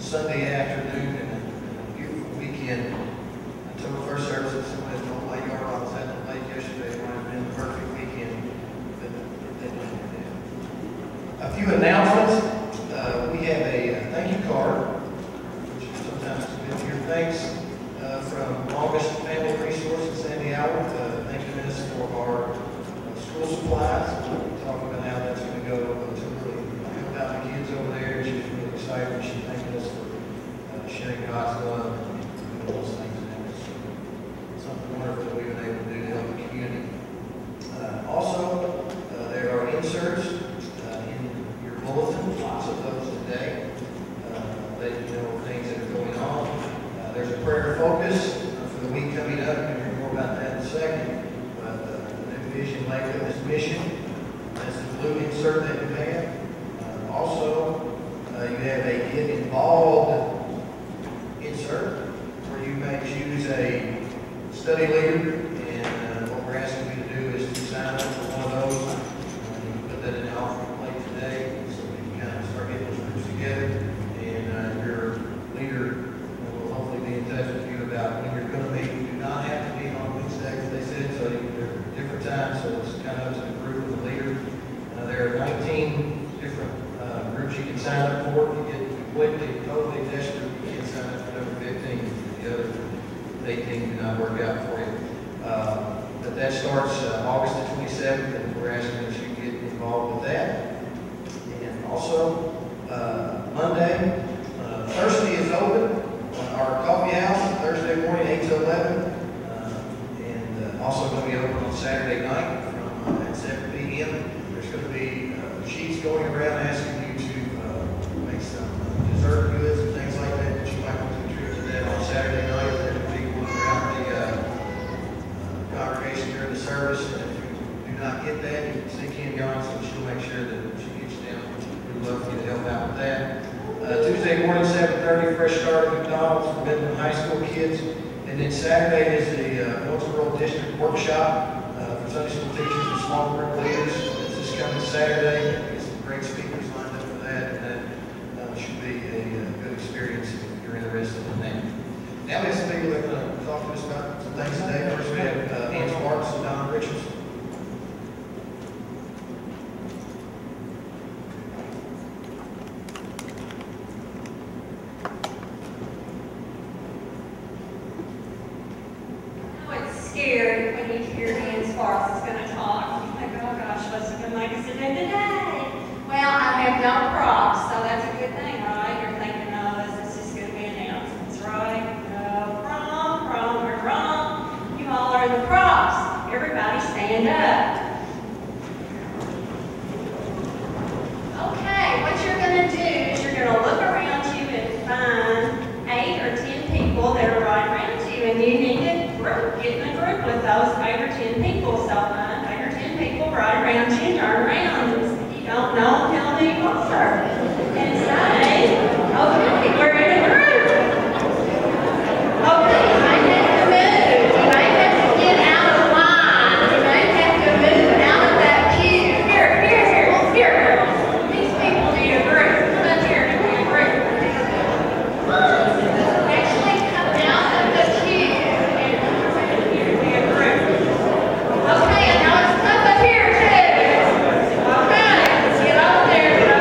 Sunday afternoon and a beautiful weekend. I told the first service that somebody told my yard I was at the lake yesterday. It might have been the perfect weekend, but they didn't do that. A few announcements. We have a thank you card, which is sometimes good to hear. Thanks from August Family Resource in Sandy Howard. Thank you, Miss, for our school supplies. We talked about how that's going to go to really help out the kids over there. She's really excited. She's thanking us for sharing God's love and doing those things. And it's something wonderful that we've been able to do to help the community. Also, there are inserts in your bulletin, lots of those today. Let you know things that are going on. There's a prayer focus for the week coming up. You'll hear more about that in a second. But the new vision, life, witness, mission. That's the blue insert that you have. Also, you have a get involved insert where you may choose a study leader. And what we're asking you to do is to sign up for one of those. You can put that in the offering plate today so we can kind of start getting those groups together. And your leader will hopefully be in touch with you about when you're going to meet. You do not have to meet on Wednesday, as they said, so there are different times, so it's kind of up to the group and the leader. There are 19 different groups you can sign up for. You get completely, totally desperate, you can sign up for number 15. The other 18 do not work out for you. But that starts August the 27th, and we're asking that you get involved with that. And also, Monday, Thursday is open. Our coffee house, Thursday morning, 8 to 11. And also going to be open on Saturday night from at 7 p.m. There's going to be sheets going around asking you to make some dessert goods and things like that you might want to contribute to that on Saturday night. There will be one around the congregation during the service. And if you do not get that, you can see Kim Johnson. She'll make sure that she gets you down. We'd love for you to help out with that. Tuesday morning, 7:30, fresh start at McDonald's for Midland High School kids. And then Saturday is the Wilkesboro District Workshop for Sunday school teachers and small group leaders. It's this coming Saturday. Get some great speakers lined up for that. And that should be a good experience if you're interested in that. Now we have some people that are going to talk to us about some things today. First we have Ann Sparks and Don Richardson. Scared when you hear Ann Sparks is going to talk. You think, oh gosh, what's he going to make us do today? Well, I have no props, so that's a good thing, right? You're thinking, oh, this is just going to be announcements, right? No, wrong, you're wrong. You all are the props. Everybody stand up. Okay, what you're going to do is you're going to look around you and find 8 or 10 people that are right around you, and you need to get in a group with those 8 or 10 people. So find 8 or 10 people right around you, turn around, and if you don't know, tell them you are. And say, okay, we're in a group. Okay, you might have to move. You might have to get out of line. You might have to move out of that pew. Here. These people need a group. Come up here and be a group. Actually, come out of the pew. Okay, and now let's come up here too. Okay, let's get over there.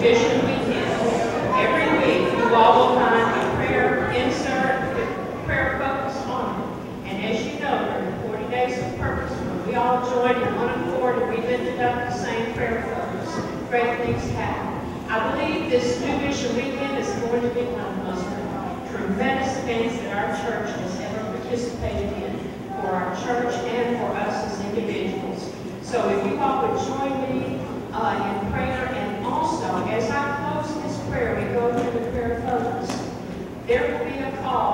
Vision Weekend. Every week, you all will find a prayer insert with prayer focus on it. And as you know, during the 40 days of purpose, when we all join in one accord and we lifted up the same prayer focus, great things happen. I believe this New Vision Weekend is going to be one of the most tremendous events that our church has ever participated in for our church and for us as individuals. So if you all would join me in prayer, and also as I close this prayer, we go through the prayer focus, there will be a call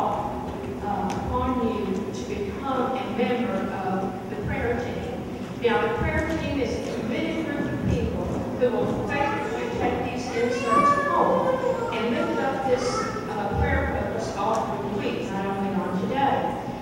on you to become a member of the prayer team. Now the prayer team is a committed group of people who will faithfully take these inserts home and lift up this prayer focus all through the week, not only on today.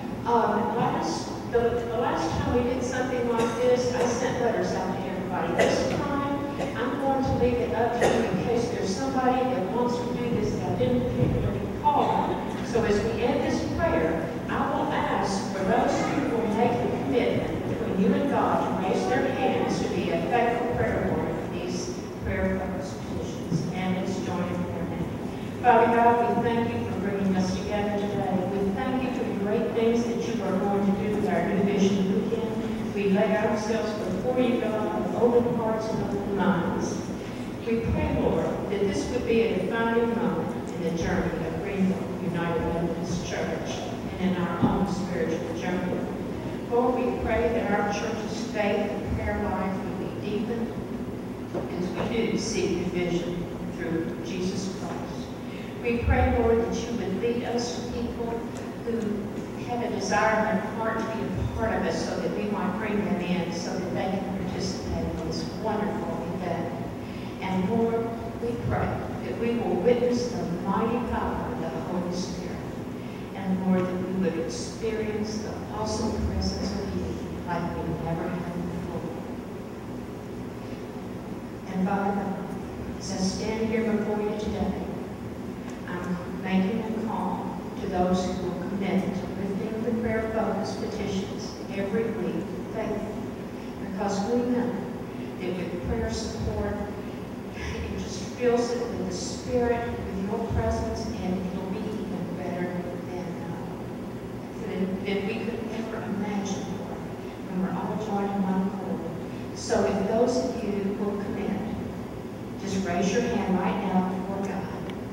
The last time we did something like this, I sent letters out to everybody. This time, I'm going to leave it up to you in case there's somebody that wants to do this that I didn't particularly call on. So as we end this prayer, I will ask for those who will make the commitment between you and God to raise their hands to be a faithful prayer warrior for these prayer focus petitions. And let's join in prayer now. Father God, we thank you for bringing us together today. We thank you for the great things that you are going to do with our New Vision Weekend. We lay ourselves before you, God, with open hearts and open minds. We pray, Lord, that this would be a defining moment in the journey of Greenville United Methodist Church and in our own spiritual journey. Lord, we pray that our church's faith and prayer life would be deepened as we do seek the vision through Jesus Christ. We pray, Lord, that you would lead us to people who have a desire in their heart to be a part of us so that we might bring them in so that they can participate in this wonderful event. And Lord, we pray that we will witness the mighty power of the Holy Spirit. And Lord, that we would experience the awesome presence of you like we never have before. And Father God, as I stand here before you today, I'm making a call to those who will commit to lifting the prayer focus petitions every week faithfully, because we know that with prayer support, it just fills it with the Spirit, with your presence, and it'll be even better than we could ever imagine, Lord, when we're all joined in one accord. So if those of you will commit, just raise your hand right now before God.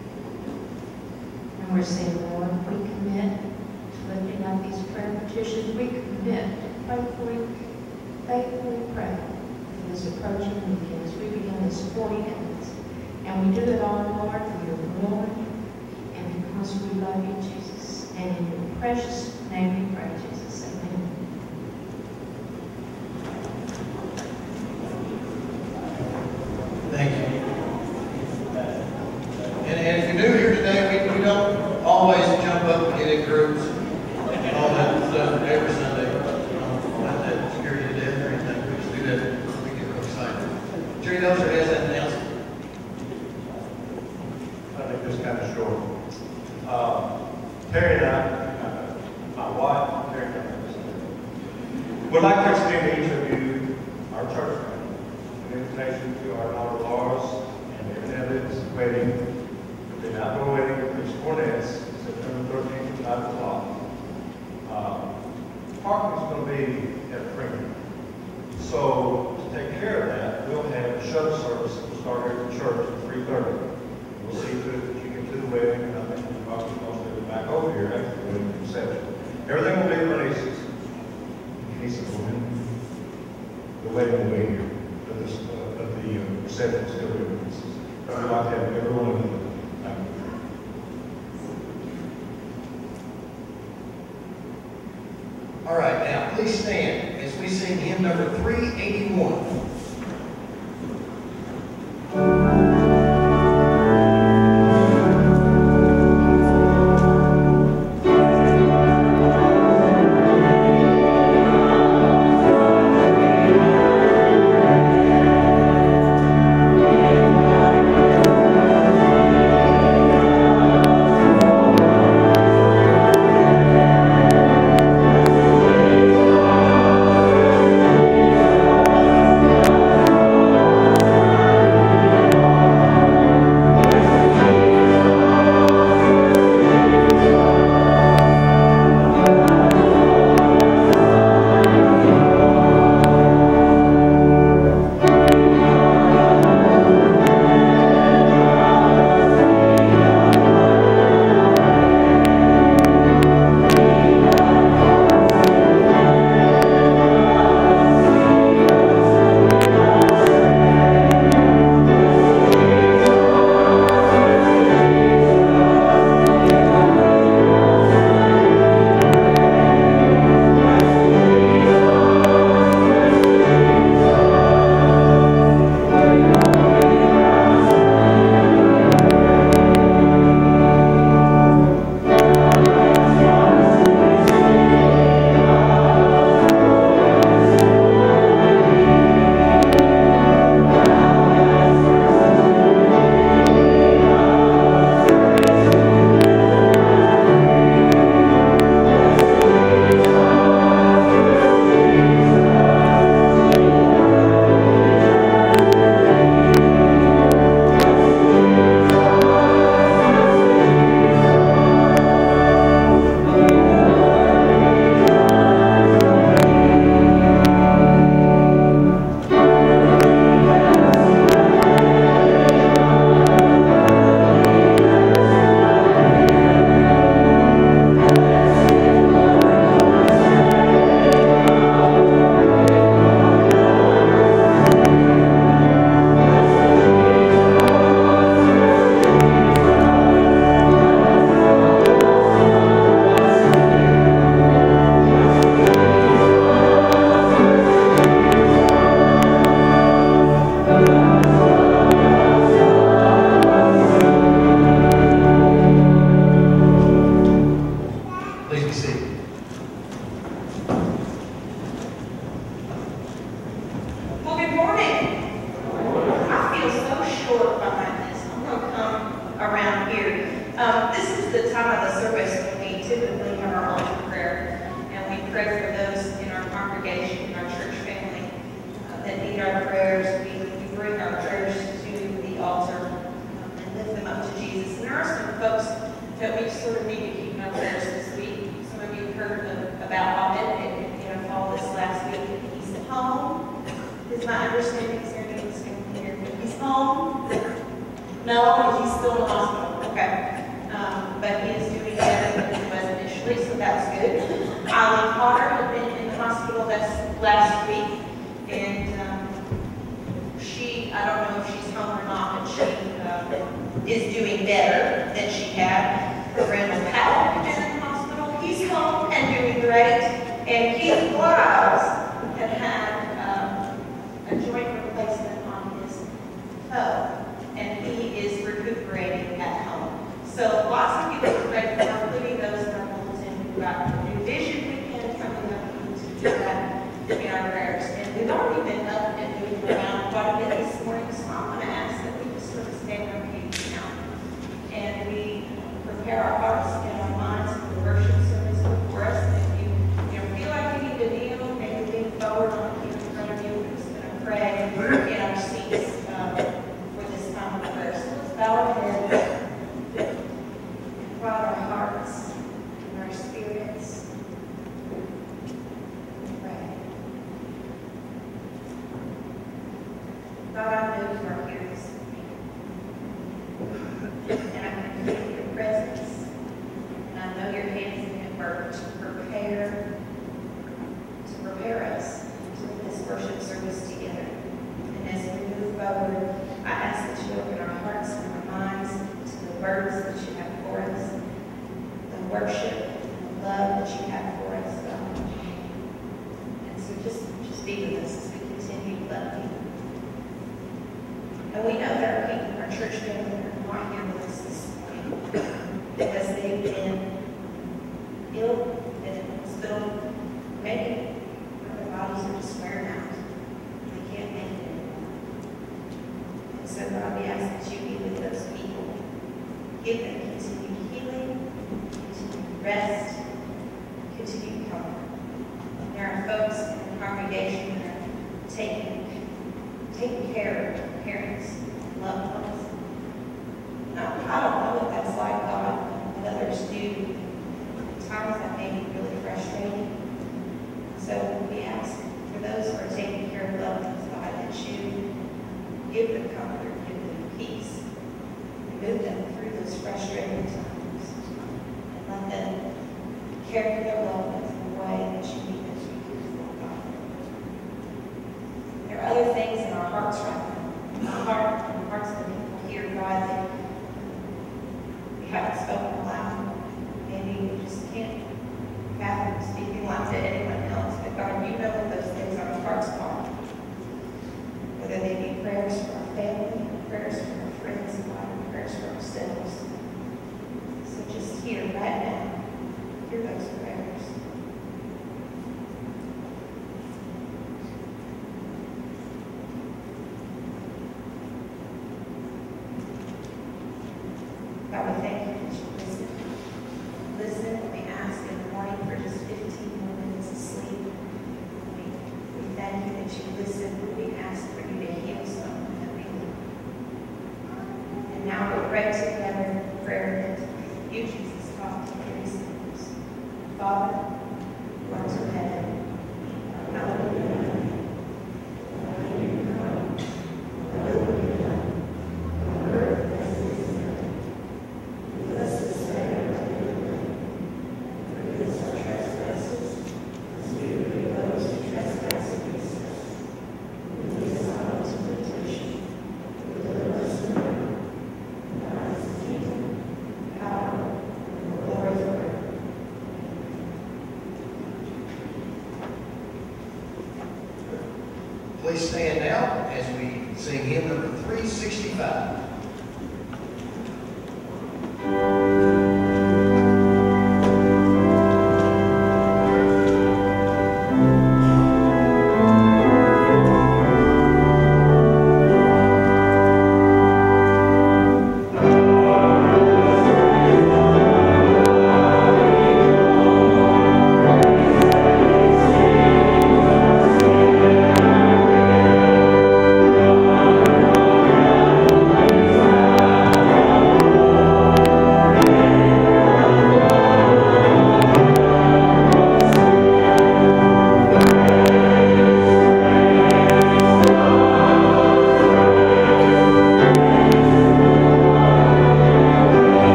And we're saying, Lord, we commit to lifting up these prayer petitions. We commit to faithfully pray for this approaching weekend as we begin this 40 days. And we do it all, Lord, for your glory and because we love you, Jesus. And in your precious name we pray, Jesus. Amen. Thank you. And if you're new here today, we don't always jump up and get in groups and all that stuff every Sunday. Don't let that scare you to death or anything. We just do that when we get real excited. Jerry Dozer has that announcement. I think this is kind of short. Terry and I, my wife, Terry and I, would like to extend to each of you, our church family, an invitation to our daughter Laura's and Evan's wedding. The outdoor wedding of Chris Cornette's, September 13th at 5 o'clock. Parking is going to be at a premium. So to take care of that, we'll have a shuttle service that will start here at the church at 3:30. We'll see to it that you get to the wedding, and I think we're probably supposed to be back over here after the wedding reception. Everything will be at Renese's. The wedding will be here, but the reception is still here. But I'd like to have everyone in the All right, now please stand as we sing hymn number 381. that we sort of need to keep in our prayers this week. Some of you heard about Abed in a fall this last week. He's home. Is my understanding, is there any standing here? He's home? No, he's still in the hospital. Okay. But he is doing better than he was initially, so that's good. Eileen Potter had been in the hospital last week, and I don't know if she's home or not, but she is doing better than she had. Her friend Pat had been in the hospital. He's home and doing great. And Keith Blouse had a joint replacement on his toe, and he is recuperating at home. So lots of people are praying for, including those in our bulletin who got the New Vision weekend coming up. We need to do that in our prayers. And we've already been up and moving around quite a bit this morning, so I'm going to ask that we just sort of stand on our feet now. And we prepare our hearts and our minds for the worship service before us. And if you feel like you need to kneel, maybe lean forward on the pew in front of you. We're just going to pray in our seats for this time of prayer. So let's bow our heads. Quiet our hearts and our spirits and pray. God, I know you are here this morning. And I can feel your presence. And I know your hands in at work to prepare us to put this worship service together. And as we move forward, I ask that you open our hearts and our minds to the words that you have for us, the worship and the love that you have for us, God. And so just be with us as we continue to love you. And we know that our people, our church family, are not here with us this morning because they've been ill and in the hospital. Maybe their bodies are just wearing out. They can't make it anymore. And so God, we ask that you be with those people. Give them continued healing, continued rest, continued comfort. There are folks in the congregation that are taking care of their parents and loved ones. Now, I don't know what that's like, God, and others do. At times that may be really frustrating. So we ask for those who are taking care of loved ones, God, that you give them comfort, give them peace, and move them through those frustrating times, and let them care for their loved ones in the way that you need them to be for, God. There are other things in our hearts right now. Our heart and the hearts of the people here, God, that we haven't spoken aloud. Maybe we just can't fathom speaking loud to anyone else. But God, you know what those things on our hearts are. Whether they be prayers for our family, prayers for our friends, God, and prayers for ourselves. So just here, right now, hear those prayers. God, we thank you that you listen. Listen, and we ask in the morning for just 15 more minutes of sleep. We thank you that you listen. We ask for you to heal someone that we need. And now we pray together in prayer that you, Jesus, talk to your disciples. Father, who art in heaven, hallowed be thy name. Thy kingdom come, thy will be done, on earth as it is in heaven. Give us this day our daily bread, and forgive us our trespasses, as we forgive those who trespass against us. And lead us not into temptation, but deliver us from evil. For thine is the kingdom, power, and glory forever. Please stand now as we sing hymn number 365. Thank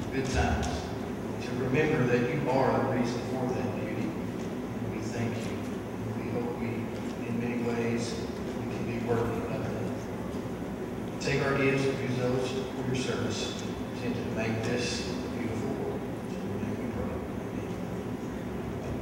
good times. To remember that you are the reason for that beauty. And we thank you. We hope we, in many ways, we can be worthy of that. Take our gifts and use those for your service, intended to make this a beautiful world. So in your name we pray. Amen.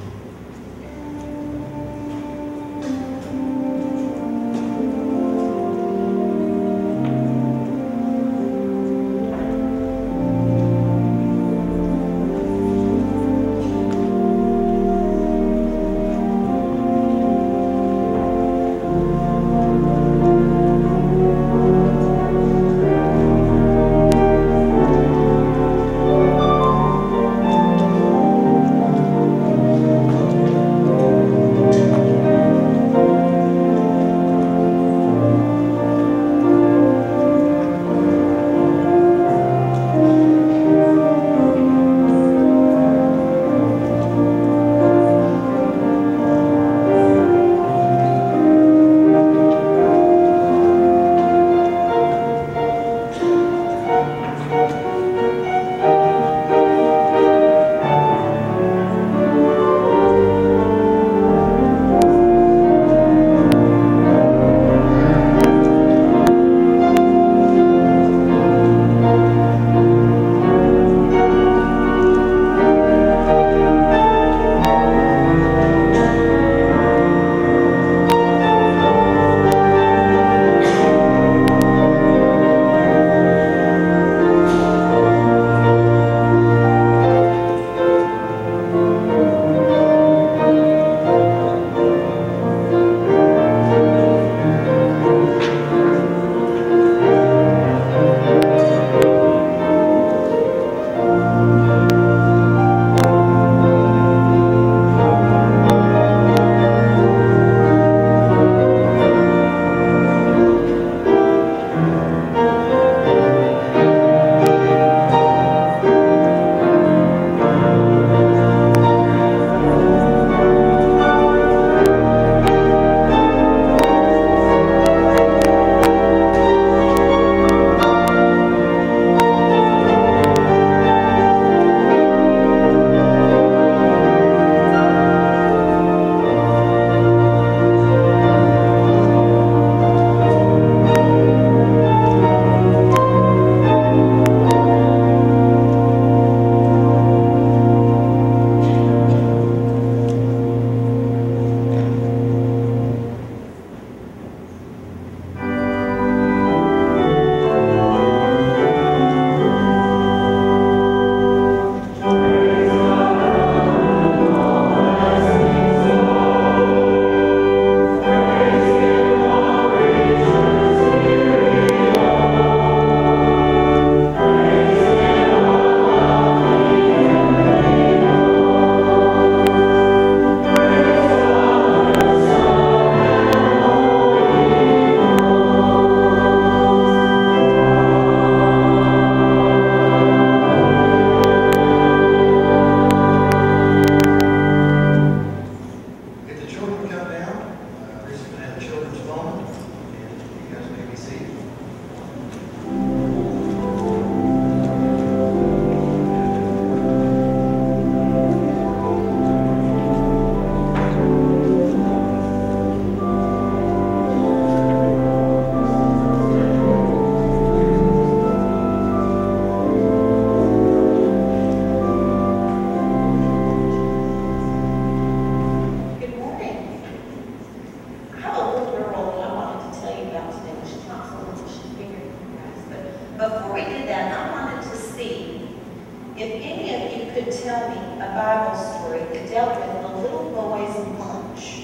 If any of you could tell me a Bible story that dealt with a little boy's lunch.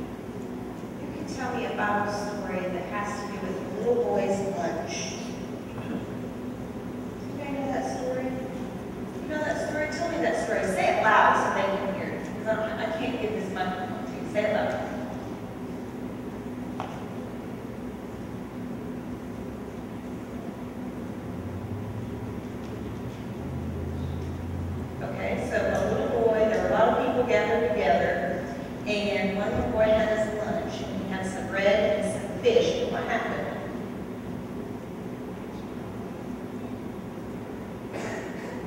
You can tell me a Bible story that has to do with a little boy's lunch. You know that story? You know that story? Tell me that story. Say it loud so they can hear it. Because I can't get this microphone to you. Say it loud. Okay, so a little boy, there were a lot of people gathered together, and one little boy had his lunch, and he had some bread and some fish, and what happened?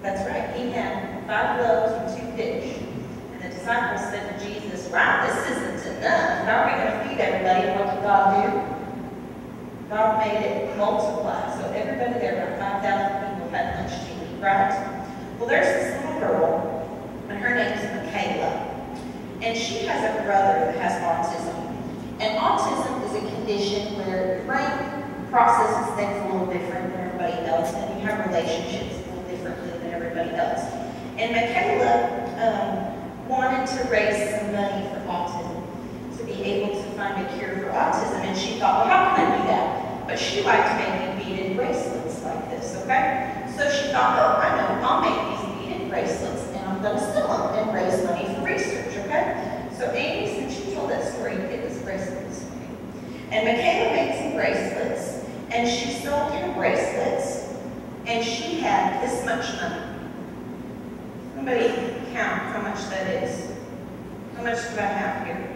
That's right. He had 5 loaves and 2 fish. And the disciples said to Jesus, wow, this isn't enough. How are we going to feed everybody? And what did God do? God made it multiply. So everybody there, about 5,000 people, had lunch to eat, right? Well, there's this little girl, and her name is Michaela. And she has a brother that has autism. And autism is a condition where your brain processes things a little different than everybody else, and you have relationships a little differently than everybody else. And Michaela wanted to raise some money for autism, to be able to find a cure for autism. And she thought, well, how can I do that? But she liked making beaded bracelets like this, okay? So she thought, oh, I know, I'll make these beaded bracelets, and I'm going to sell them and raise money for research, okay? So Amy, since she told that story, you get this bracelet this morning. And Michaela made some bracelets, and she sold her bracelets, and she had this much money. Somebody count how much that is. How much do I have here?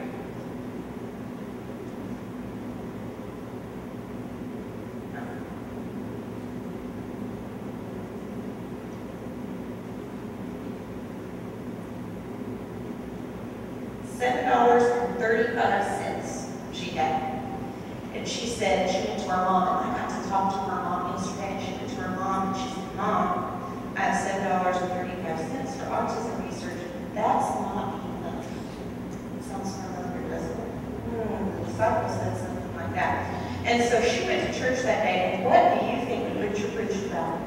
$7.35 she had. And she said, she went to her mom, and I got to talk to her mom yesterday, and she went to her mom, and she said, Mom, I have $7.35 for autism research. That's not enough. It sounds familiar, doesn't it? The disciple said something like that. And so she went to church that day, and what do you think the preacher preached about?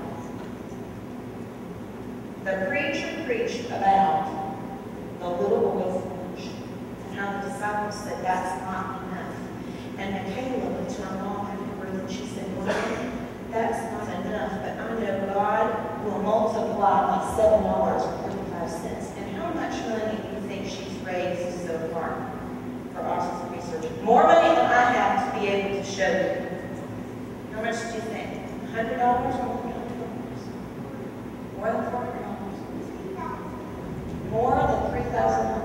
The preacher preached about the little boy's lunch, and how the disciples said that's not enough. And Michaela went to her mom afterwards, and she said, Mom, that's not enough, but I know God will multiply my $7.45. And how much money do you think she's raised so far for autism research? More money than I have to be able to show you. How much do you think? $100? More than $400? More than $3,000.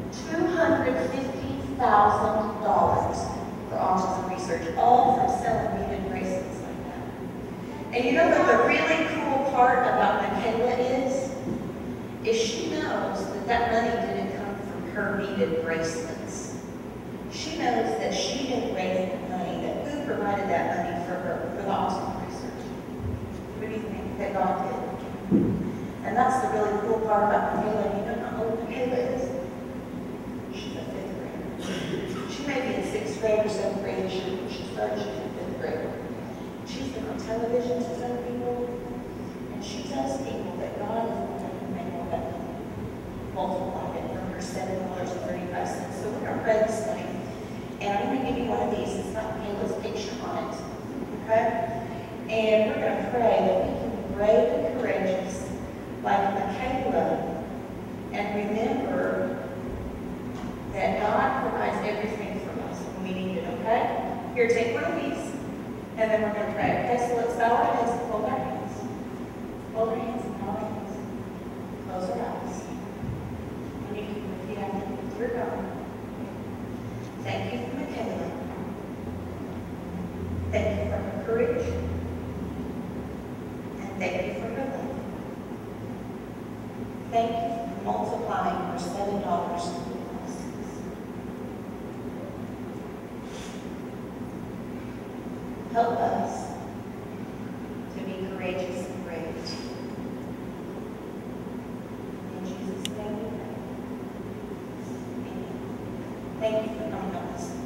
$250,000 for autism research, all from selling beaded bracelets like that. And you know what the really cool part about Michaela is she knows that that money didn't come from her beaded bracelets. She knows that she didn't raise the money, that who provided that money for her, for the autism research. What do you think that God did? And that's the really cool part about Michaela. You know how old Michaela is? She's a 5th grader. She may be in 6th grade or 7th grade this year, but she started in 5th grade. She's been on television to tell people, and she tells people that God is the one who made all that money, multiplied it from her $7.35. So we're going to pray this morning, and I'm going to give you one of these. It's not Michaela's picture on it, okay? And we're going to pray that we can be brave and courageous like Michaela, and remember that God provides everything for us when we need it, okay? Here, take one of these, and then we're going to pray. Okay, so let's bow our heads and fold our hands. Fold our hands and bow our hands. Close our eyes. And you can repeat after me. Dear God, thank you for Michaela. Thank you for her courage. And thank you for her love. Thank you for multiplying her $7. Help us to be courageous and brave. In Jesus' name we pray. Amen. Thank you for coming on this.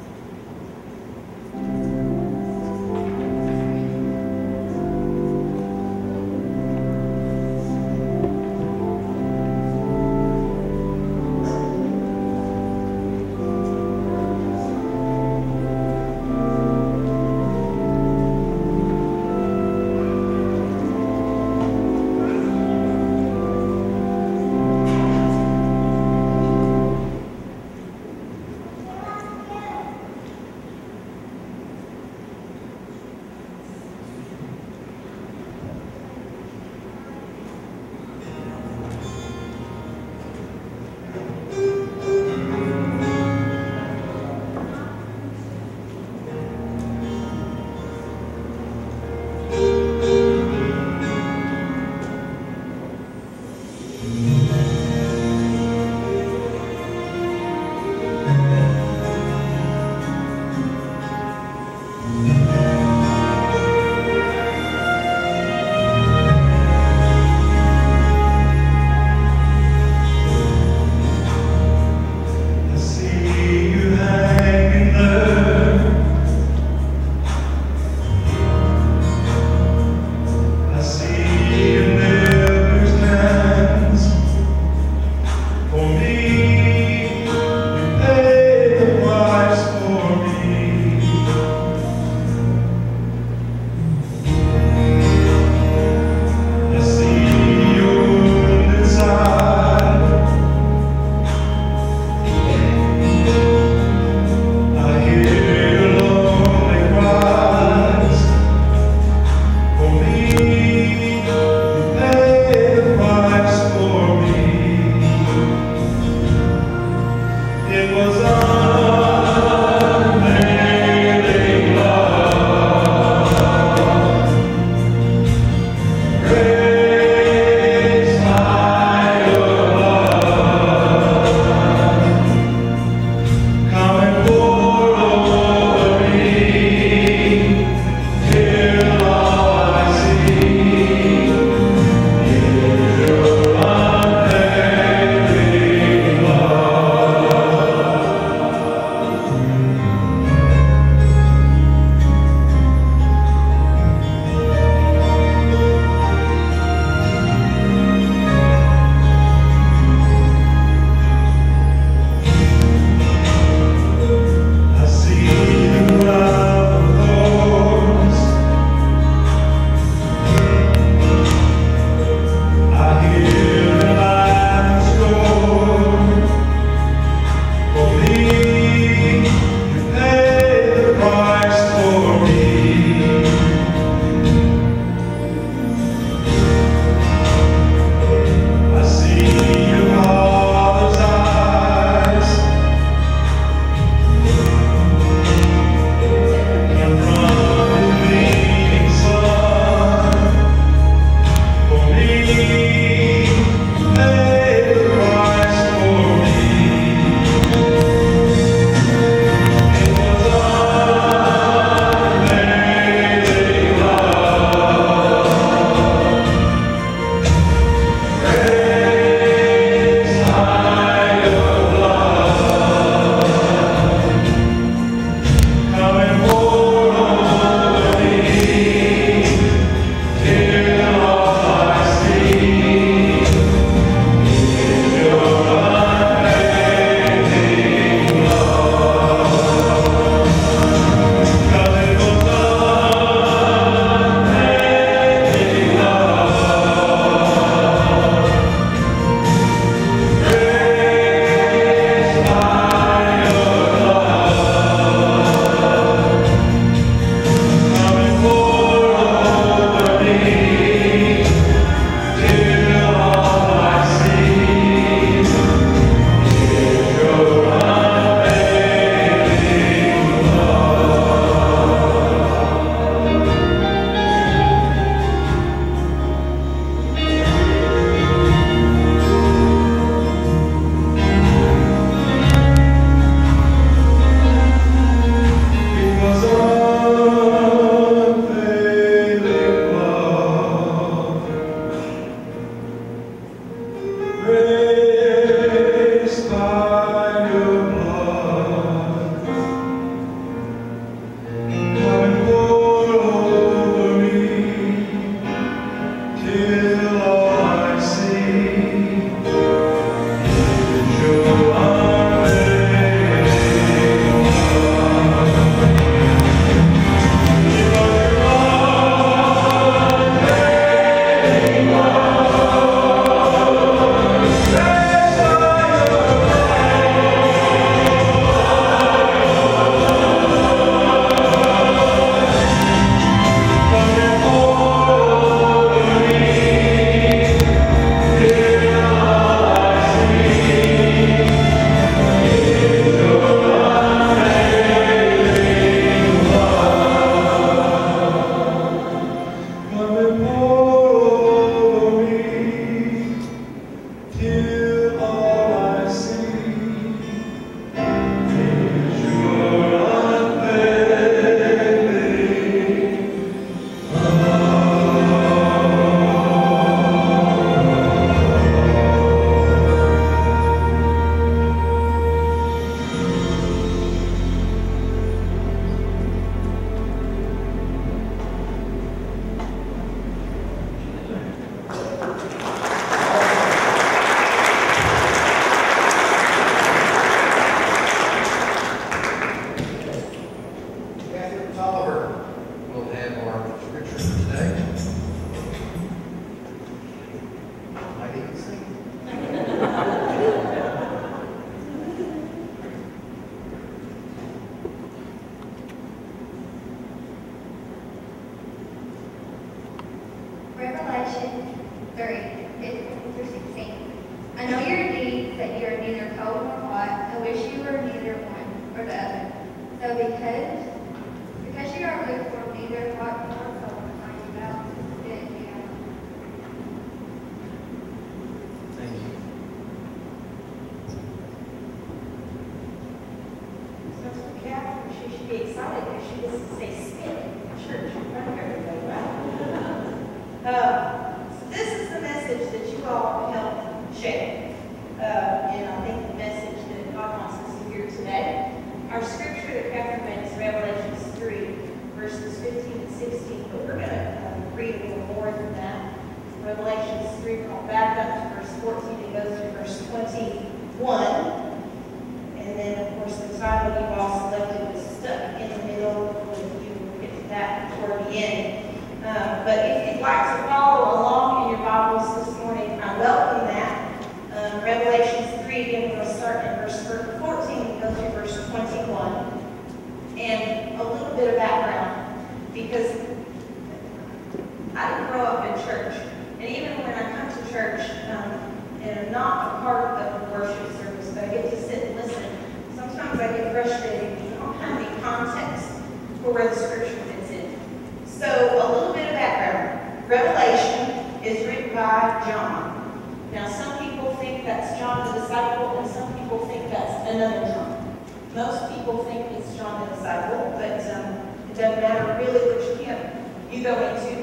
Revelation 3, 15 through 16. I know your deeds, that you are neither cold nor hot. I wish you were neither one or the other. So because you are lukewarm, neither hot nor cold, I am about to spit you out. Thank you. So for Catherine, she should be excited because she gets to say spit in church in front of everybody, right? So this is the message that you all helped shape. And I think the message that God wants us to hear today. Our scripture that Catherine read is Revelation 3, verses 15 and 16, but we're going to read a little more than that. Revelation 3, we're going to back up to verse 14 and go through verse 21. And then, of course, the title you all selected was Stuck in the Middle. We'll get to that toward the end. But if you'd like to follow along in your Bibles this morning, I welcome that. Revelation 3, again, we're going to start in verse 14 and go through verse 21. And a little bit of background, because I didn't grow up in church. And even when I come to church, and I'm not a part of the worship service, but I get to sit and listen, sometimes I get frustrated because I don't have any context for where the scripture fits in. So a little bit of background. Revelation is written by John. Now some people think that's John the disciple, and some people think that's another John. Most people think it's John the disciple, but it doesn't matter really which camp you go into.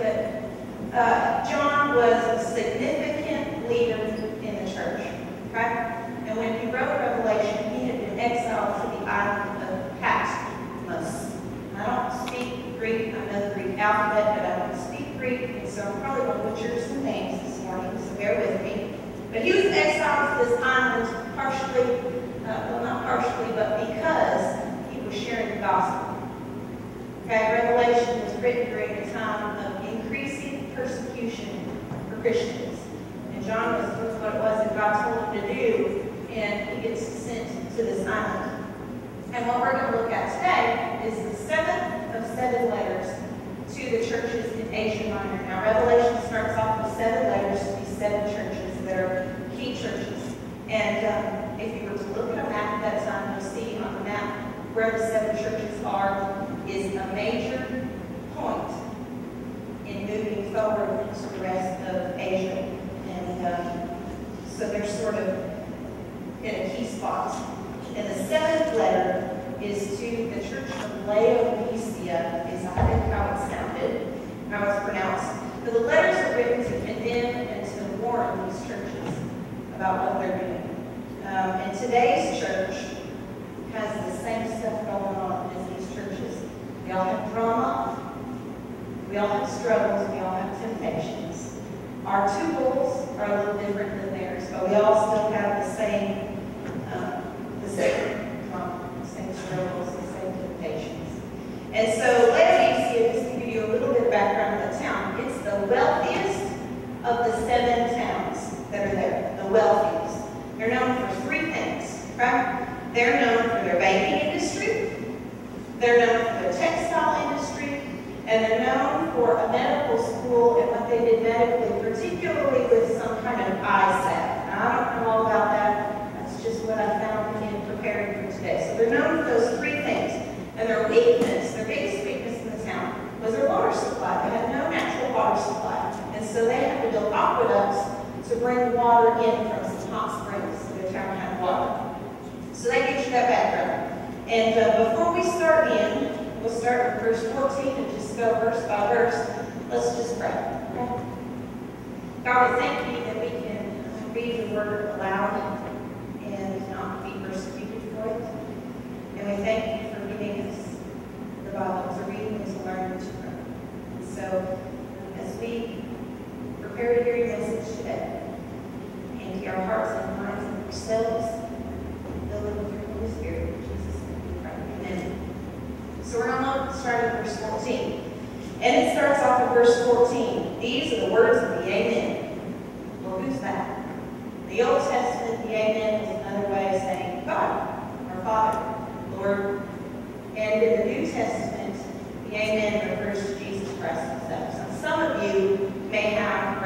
But John was a significant leader in the church, okay? And when he wrote Revelation, he had been exiled to the island of Patmos. I don't speak Greek. I know the Greek alphabet, but I don't speak Greek, and so I'm probably going to butcher some names this morning, so bear with me. But he was exiled to this island partially, well, not partially, but because he was sharing the gospel. Okay, Revelation was written during a time of increasing persecution for Christians. And John was doing what it was that God told him to do, and he gets sent to this island. And what we're going to look at today is the 7th of 7 letters to the churches in Asia Minor. Now, Revelation starts off with 7 letters to these 7 churches that are key churches. And if you were to look at a map at that time, you'll see on the map where the 7 churches are is a major point in moving forward into the rest of Asia. And so they're sort of in a key spot. And the 7th letter is to the church of Laodicea, is I think how it's sounded, how it's pronounced. But the letters are written to condemn and to warn these churches about what they're doing. And today's church has the same stuff going on as these churches. We all have drama, we all have struggles, we all have temptations. Our tools are a little different than theirs, but we all still have the same drama, the same struggles, the same temptations. And so Laodicea, just to give you a little bit of background of the town, it's the wealthiest of the 7 towns that are there, the wealthiest. They're known for 3 things, right? They're known for their banking industry, they're known for their textile industry, and they're known for a medical school and what they did medically, particularly with some kind of eye salve. Now, I don't know all about that. That's just what I found in preparing for today. So they're known for those 3 things. And their weakness, their biggest weakness in the town, was their water supply. They had no natural water supply. And so they had to build aqueducts to bring water in from some hot springs so their town had water. So that gives you that background. And before we start in, we'll start with verse 14 and just go verse by verse. Let's just pray. Okay? God, we thank you that we can read your word aloud and not be persecuted for it. And we thank you for giving us the Bible to read and to learn and to pray. So as we prepare to hear your message today, and our hearts and minds and ourselves, fill them with your Holy Spirit. In Jesus' name we pray. Amen. So we're going to start at verse 14. And it starts off at verse 14. These are the words of the Amen. Well, who's that? In the Old Testament, the Amen was another way of saying God, our Father, Lord. And in the New Testament, the Amen refers to Jesus Christ himself. So some of you may have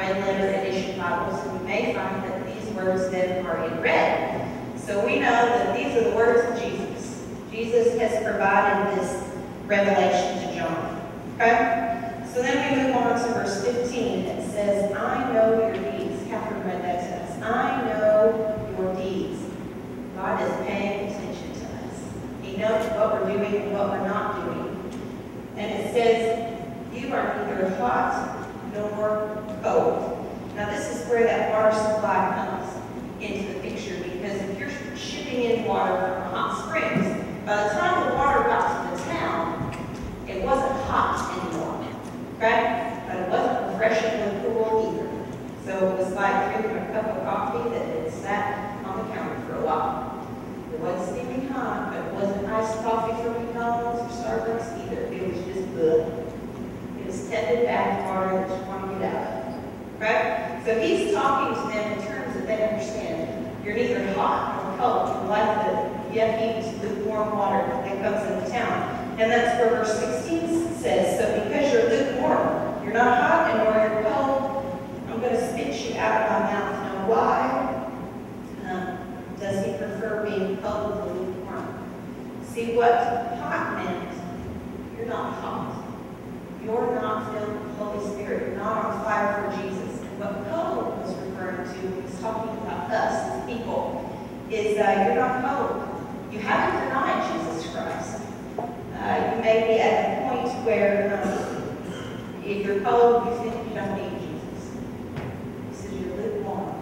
red letter edition Bibles, and you may find that these words then are in red. So we know that these are the words of Jesus. Jesus has provided this revelation to John. Okay? So then we move on to verse 15. It says, I know your deeds. Catherine read that to us. I know your deeds. God is paying attention to us. He knows what we're doing and what we're not doing. And it says, you are neither hot nor cold. Now this is where that water supply comes into the picture, because if you're shipping in water from hot springs, by the time the water got to the town, it wasn't hot anymore, okay? But it wasn't refreshingly cool either. So it was like drinking a cup of coffee that had sat on the counter for a while. It wasn't steaming hot, but it wasn't iced coffee from McDonald's or Starbucks either. It was just good. It was tepid bath water that you want to get out of, right? So he's talking to them in terms that they understand. You're neither hot nor cold. You like the yucky, lukewarm water that comes into town. And that's where verse 16 says, so because you're lukewarm, you're not hot and nor you're cold, I'm going to spit you out of my mouth. Now why does he prefer being cold and lukewarm? See, what hot meant, you're not hot. You're not filled with the Holy Spirit. You're not on fire for Jesus. And what cold was referring to, he's talking about us as people, is you're not cold. You haven't denied Jesus Christ. You may be at the point where if you're cold, you think you don't need Jesus. He says you're lukewarm.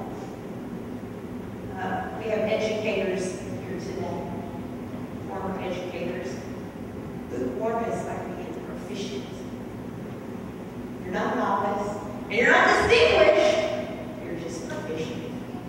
We have educators here today, former educators. Lukewarm is like being proficient. You're not novice, and you're not distinguished. You're just proficient.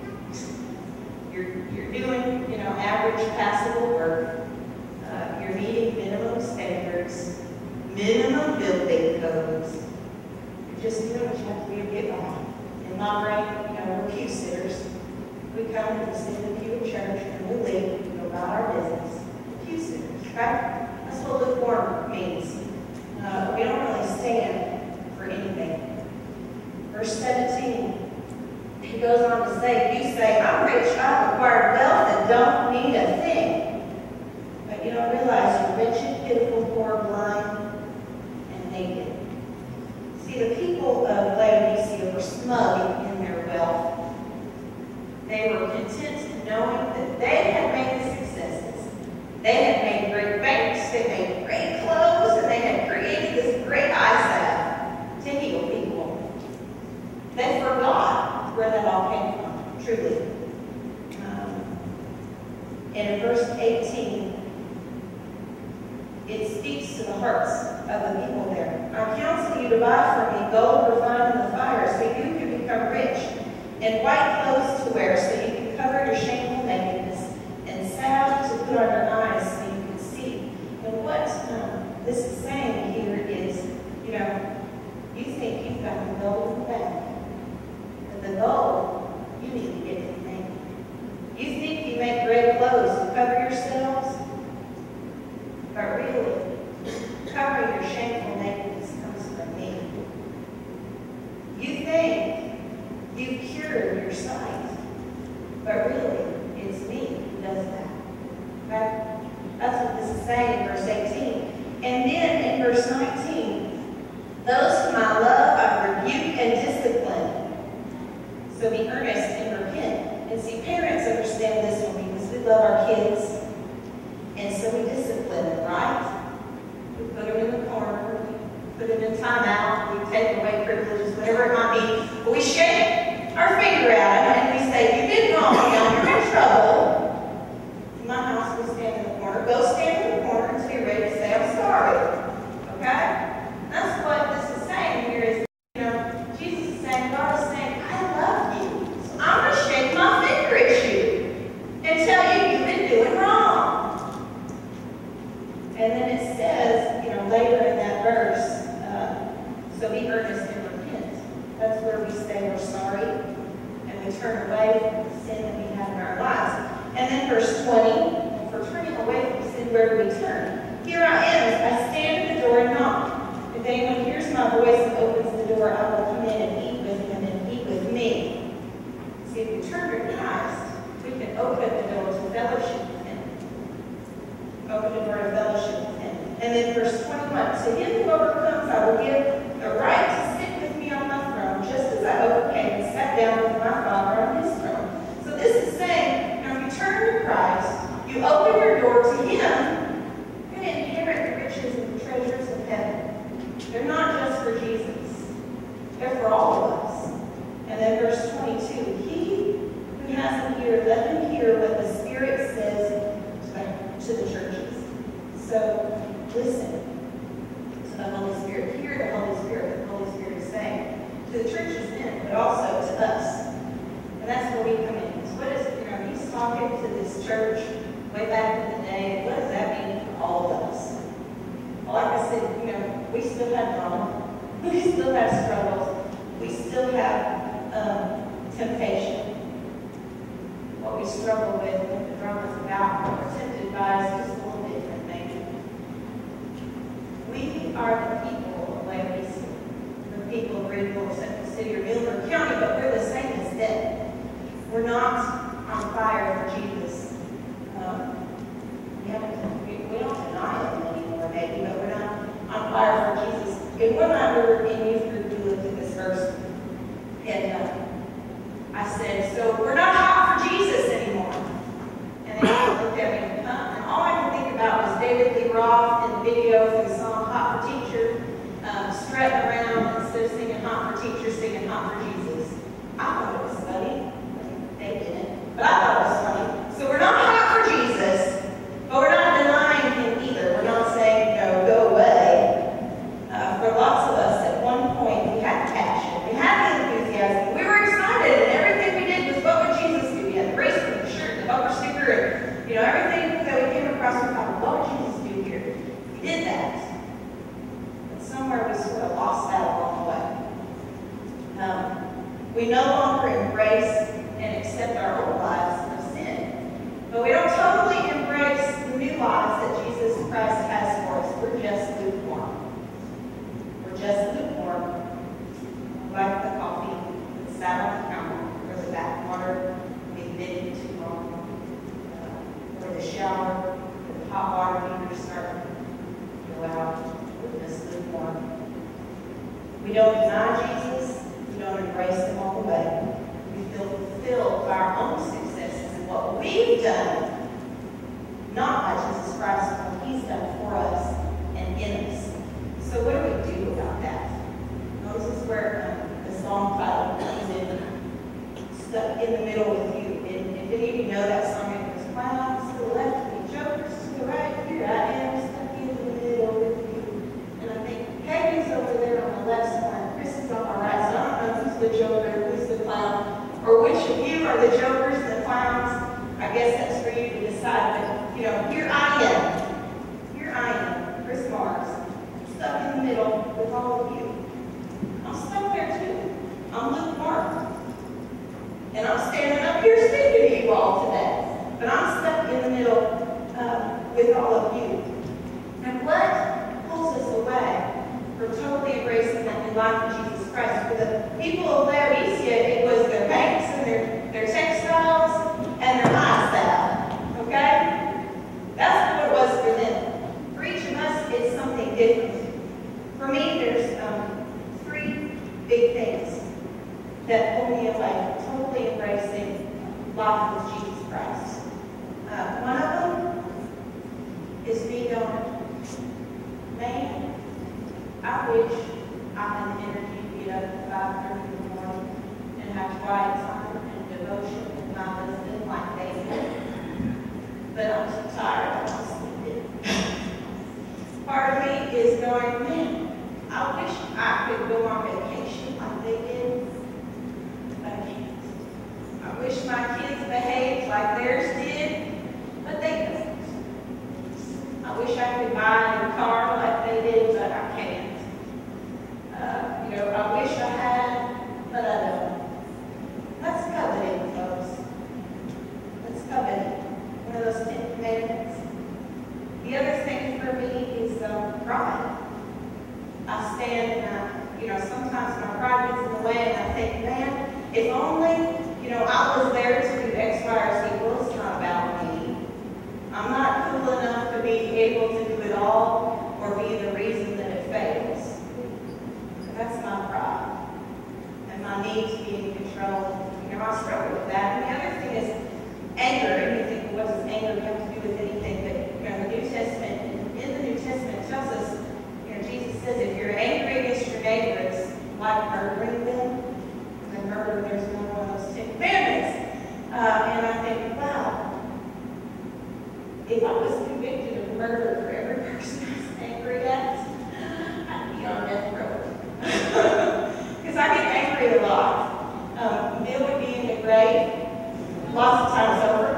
You're doing, average passable work. You're meeting minimum standards, minimum building codes. You're just doing what you have to do to get on. In my brain, we're pew sitters. We come and sit in the pew of church, and we leave, we go about our business. Pew sitters, right? That's what lukewarm means. We don't really stand for anything. Verse 17, he goes on to say, you say, I'm rich, I've acquired wealth and don't need a thing. But you don't realize you're wretched, pitiful, poor, blind, and naked. See, the people of Laodicea were smug in their wealth. They were content knowing that they had made the successes. They had made great banks, they made great clothes, and they had created this great eye salve to heal people. They forgot where that all came from, truly. And in verse 18, it speaks to the hearts of the people there. I counsel you to buy from me gold refined in the fire, so you can become rich, and white clothes to wear, so you can cover your shameful nakedness, and salve to put on your eyes, so you can see. And what this is saying here is, you think you've got the gold in the bank, but the gold, you need to get it from me. You think you make great clothes to cover yourselves, but really, covering your shameful nakedness comes from me. You think you've cured your sight, but really, it's me who does that. Okay? That's what this is saying in verse 18. And then in verse 19, those whom I love, I rebuke and discipline. So be earnest and repent. And see, parents understand this one because we love our kids. And so we discipline them, right? We put them in the corner, we put them in timeout, we take away privileges, whatever it might be. But we shake our finger at them and we say, you did wrong, you're in trouble. In my house, we stand in the corner. Go stand in the corner until you're ready to say, I'm sorry. Okay? That's what this is saying here is, Jesus is saying, God is saying, I love you. So I'm going to shake my finger at you and tell you you've been doing wrong. And then it says, later in that verse, so be earnest and repent. That's where we say we're sorry and we turn away from the sin that we have in our lives. And then verse 20, if we're turning away from sin, where do we turn? Here I am, I stand at the door and knock. If anyone hears my voice and opens the door, I will come in and eat with him and still have struggles. We still have temptation. What we struggle with, what the drama's about, what we're tempted by is just a little different, maybe. We are the people of Laodicea, the people of Greenville, Central City, or Milford County, but we're the same as them. We're not on fire for Jesus. We don't deny him anymore, maybe, but we're not on fire for Jesus. And one night we were in youth group, we looked at this verse, and I said, so we're not hot for Jesus anymore. And they all looked at me, huh? And all I could think about was David Lee Roth in the video for the song Hot for Teacher, strutting around instead of singing Hot for Teacher, singing Hot for Jesus. I thought it was funny. They didn't, but I thought it was funny. So we're not hot for Jesus, but we're not denying him either. We're not saying, no, go away. For lots of us, at one point, we had passion, we had the enthusiasm, we were excited, and everything we did was, what would Jesus do? We had the bracelet, the shirt, the bumper sticker, and everything that we came across, we thought, what would Jesus do here? He did that. But somewhere we sort of lost that along the way. We no longer embrace and accept our old lives of sin. But we don't totally embrace the new lives that Jesus Christ has for us. We're just lukewarm. We're just lukewarm. Like the coffee that sat on the counter, or the bath water being bitten too long, or the shower, the hot water heater starting to go out. We're just lukewarm. We don't deny Jesus. We don't embrace him all the way. We feel fulfilled by our own successes and what we've done, not by Jesus Christ, but what he's done for us and in us. So what do we do about that? Well, this is where the song title comes in, Stuck in the Middle with You. And if any of you know that song, it goes, clowns to the left of me, jokers to the right, here I am, stuck in the middle with you. And I think Peggy's over there on the left side, Kris is on the right side. I don't know who's the joker, who's the clown, or which of you are the jokers and the clowns. I guess that's for you to decide. But, here I am. Here I am, Kris Mars, stuck in the middle with all of you. I'm stuck there too. I'm lukewarm. And I'm standing up here speaking to you all today. But I'm stuck in the middle with all of you. And what pulls us away from totally embracing that new life of Jesus Christ? For the people of Laodicea, it was their banks and their textiles and their lifestyle. Okay? That's what it was for them. For each of us, it's something different. For me, there's three big things that pull me away from totally embracing life with Jesus Christ. One of them is me going, man, I wish I had the energy to get up at 5:30 in the morning and have quiet time and devotion and my husband like they did. But I'm too tired, I want to sleep in. Part of me is going, man, I wish I could go on vacation like they did, but I can't. I wish my kids behaved like theirs did, but they don't. I wish I could buy a new car like they did, but I can't. I wish I had, but I don't. That's coveting, folks. That's coveting. One of those 10 commandments. The other thing for me is pride. I stand and sometimes my pride gets in the way and I think, man, if only, I was there to do X, Y, or Z. Well, it's not about me. I'm not cool enough to be able to do it all or be the reason that it fails. That's my pride and my need to be in control. I struggle with that. And the other thing is anger. And you think, well, what does anger have to do with anything? But the New Testament, in the New Testament, it tells us, Jesus says, if you're angry against your neighbor, it's like murdering them. And murder, there's another one of those 10 commandments. And I think, wow, if I was convicted of murder for every person I was angry at, I'd be on death row. Because I get angry a lot. Bill would be in the grave lots of times over.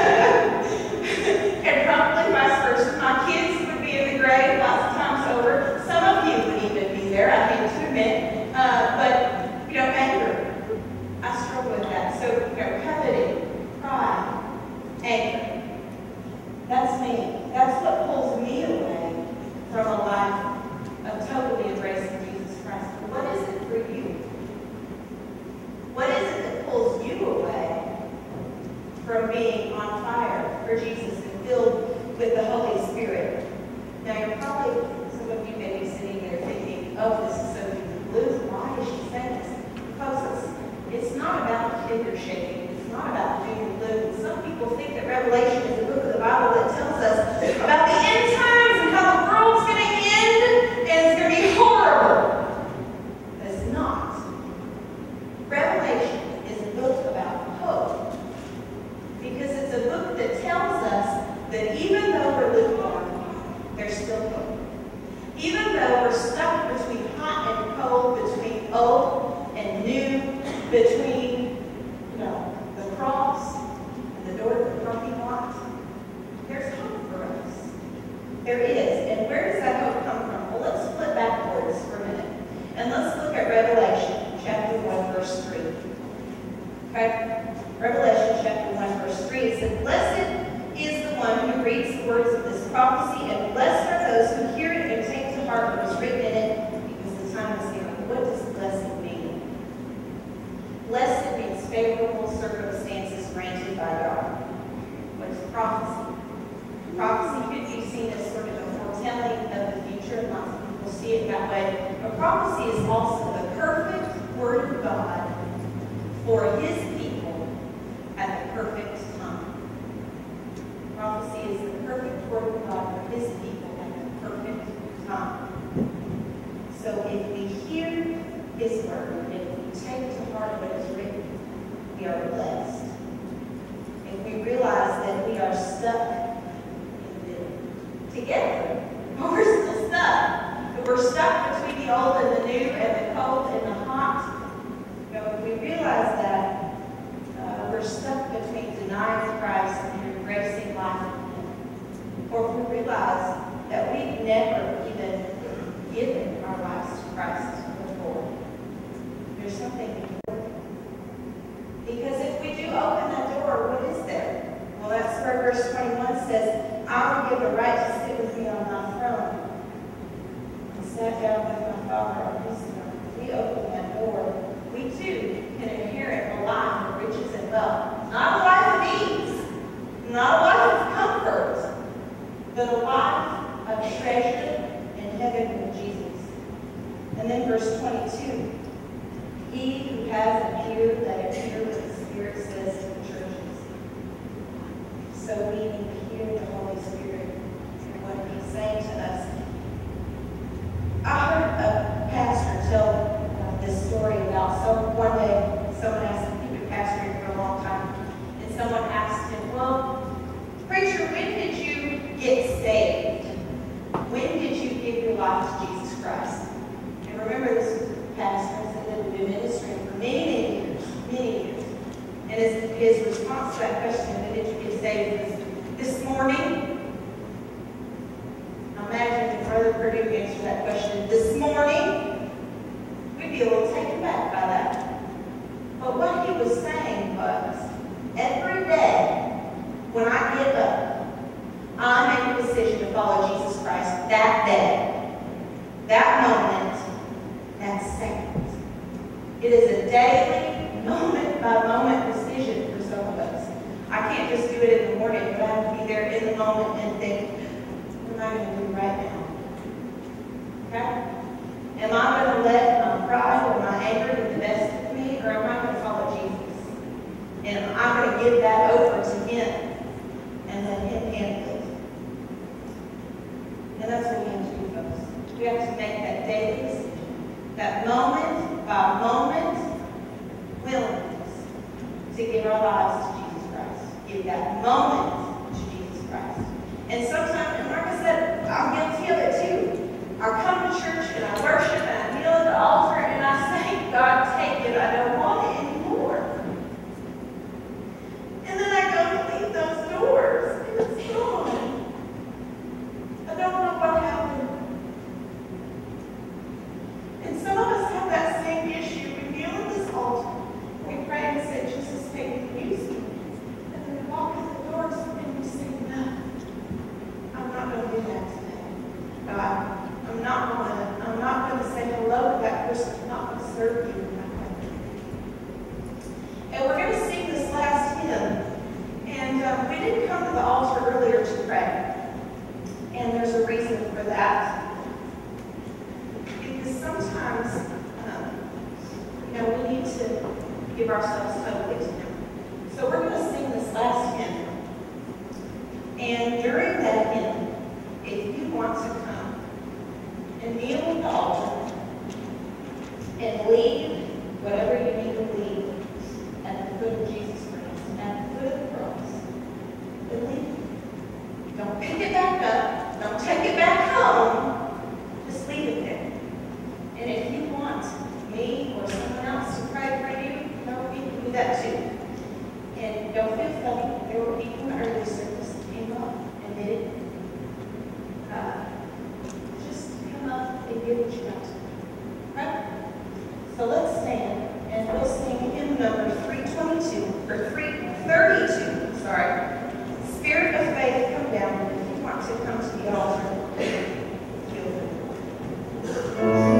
And probably vice versa. My kids would be in the grave lots of times over. Some of you would even be there, I hate to admit. But, anger. I struggle with that. So, coveting, pride, anger. That's me. That's what pulls me away from a life of totally embracing Jesus Christ. What is it for you? What is it that pulls you away from being on fire for Jesus and filled with the Holy Spirit? Now, you're probably, some of you may be sitting there thinking, oh, this is so blue. Why is she saying this? Because it's not about finger shaking. It's not about doom and gloom. Some people think that Revelation is a book of the Bible that tells us about the end times and how the world's going to end and it's going to be horrible. But it's not. Revelation is a book about hope. Because it's a book that tells us that even though we're lukewarm, there's still hope. Even though we're stuck between hot and cold, between old and new, between, the cross and the door to the parking lot, there's hope for us. There is. And where does that hope come from? Well, let's flip backwards for a minute. And let's look at Revelation chapter 1, verse 3. Okay? Revelation chapter 1, verse 3. It says, "Blessed is the one who reads the words of this prophecy, and blessed are those who hear it and take to heart what is written in it, because the time is near." What does blessed mean? Blessed means favorable circumstances granted by God. What is prophecy? Prophecy could be seen as sort of a foretelling of the future. Lots of people see it that way. But prophecy is also the perfect word of God for his people at the perfect time. Prophecy is the perfect word of God for his people at the perfect time. So if we hear his word, if we take to heart what is written, we are blessed. If we realize that we are stuck together, but we're still stuck. If we're stuck between the old and the new, and the cold and the hot, if we realize that we're stuck between denying Christ and embracing life in him, or if we realize that we've never even given our lives to Christ before, there's something important. Because if we do open that door, what is there? Well, that's where verse 21 says, "I will give the right to sit with me on my throne." I sat down with my Father on his throne. If we open that door, we too can inherit a life of riches and wealth. Not a life of ease, not a life of comfort, but a life of treasure in heaven with Jesus. And then verse 22, "He who has an ear, let it hear what the Spirit says to the churches." So we need to hear the Holy Spirit and what he's saying to us. I heard a pastor tell this story about one day someone asked him, he'd been pastoring for a long time, and someone asked him, "Well, preacher, when did you get saved? When did you give your life to Jesus Christ?" And remember, this was a pastor that had been ministering for many years. And his response to that question, when did you get saved, was, "This morning." Imagine if Brother Perdue answered that question, "This morning," we'd be a little taken back by that. But what he was saying was, every day when I get up, I make a decision to follow Jesus Christ that day, that moment, that second. It is a daily, moment-by-moment decision for some of us. I can't just do it in the morning, but I have to be there in the moment and think, what am I going to do right now? Okay? Am I going to let my pride or my anger get the best of me, or am I going to follow Jesus? And am I going to give that over to him and let him handle it? And that's what we have to do, folks. We have to make that daily decision, that moment-by-moment willingness to give our lives to Jesus Christ. Give that moment to Jesus Christ. And sometimes, and like I said, I'm guilty of it too. I come to church and I worship and I kneel at the altar and I say, "God, take it. I don't want it anymore." And then I go to leave those doors and it's gone. I don't know what happened. And some of us have that same serve you. And we're going to sing this last hymn. And we didn't come to the altar earlier to pray. And there's a reason for that. Because sometimes, we need to give ourselves totally to Him. So we're going to sing this last hymn. And during that hymn, if you want to come and kneel at the altar and leave whatever you need to leave at the foot of Jesus Christ, at the foot of the cross, then leave. Don't pick it back up. Don't take it back home. Just leave it there. And if you want me or someone else to pray for you, you can do that too. And don't feel funny. There were people in the early service that came up and did it. Just come up and give what you got to. Right? So let's stand and we'll sing hymn number 322, or 332, sorry. Spirit of faith, come down. If you want to come to the altar, feel free.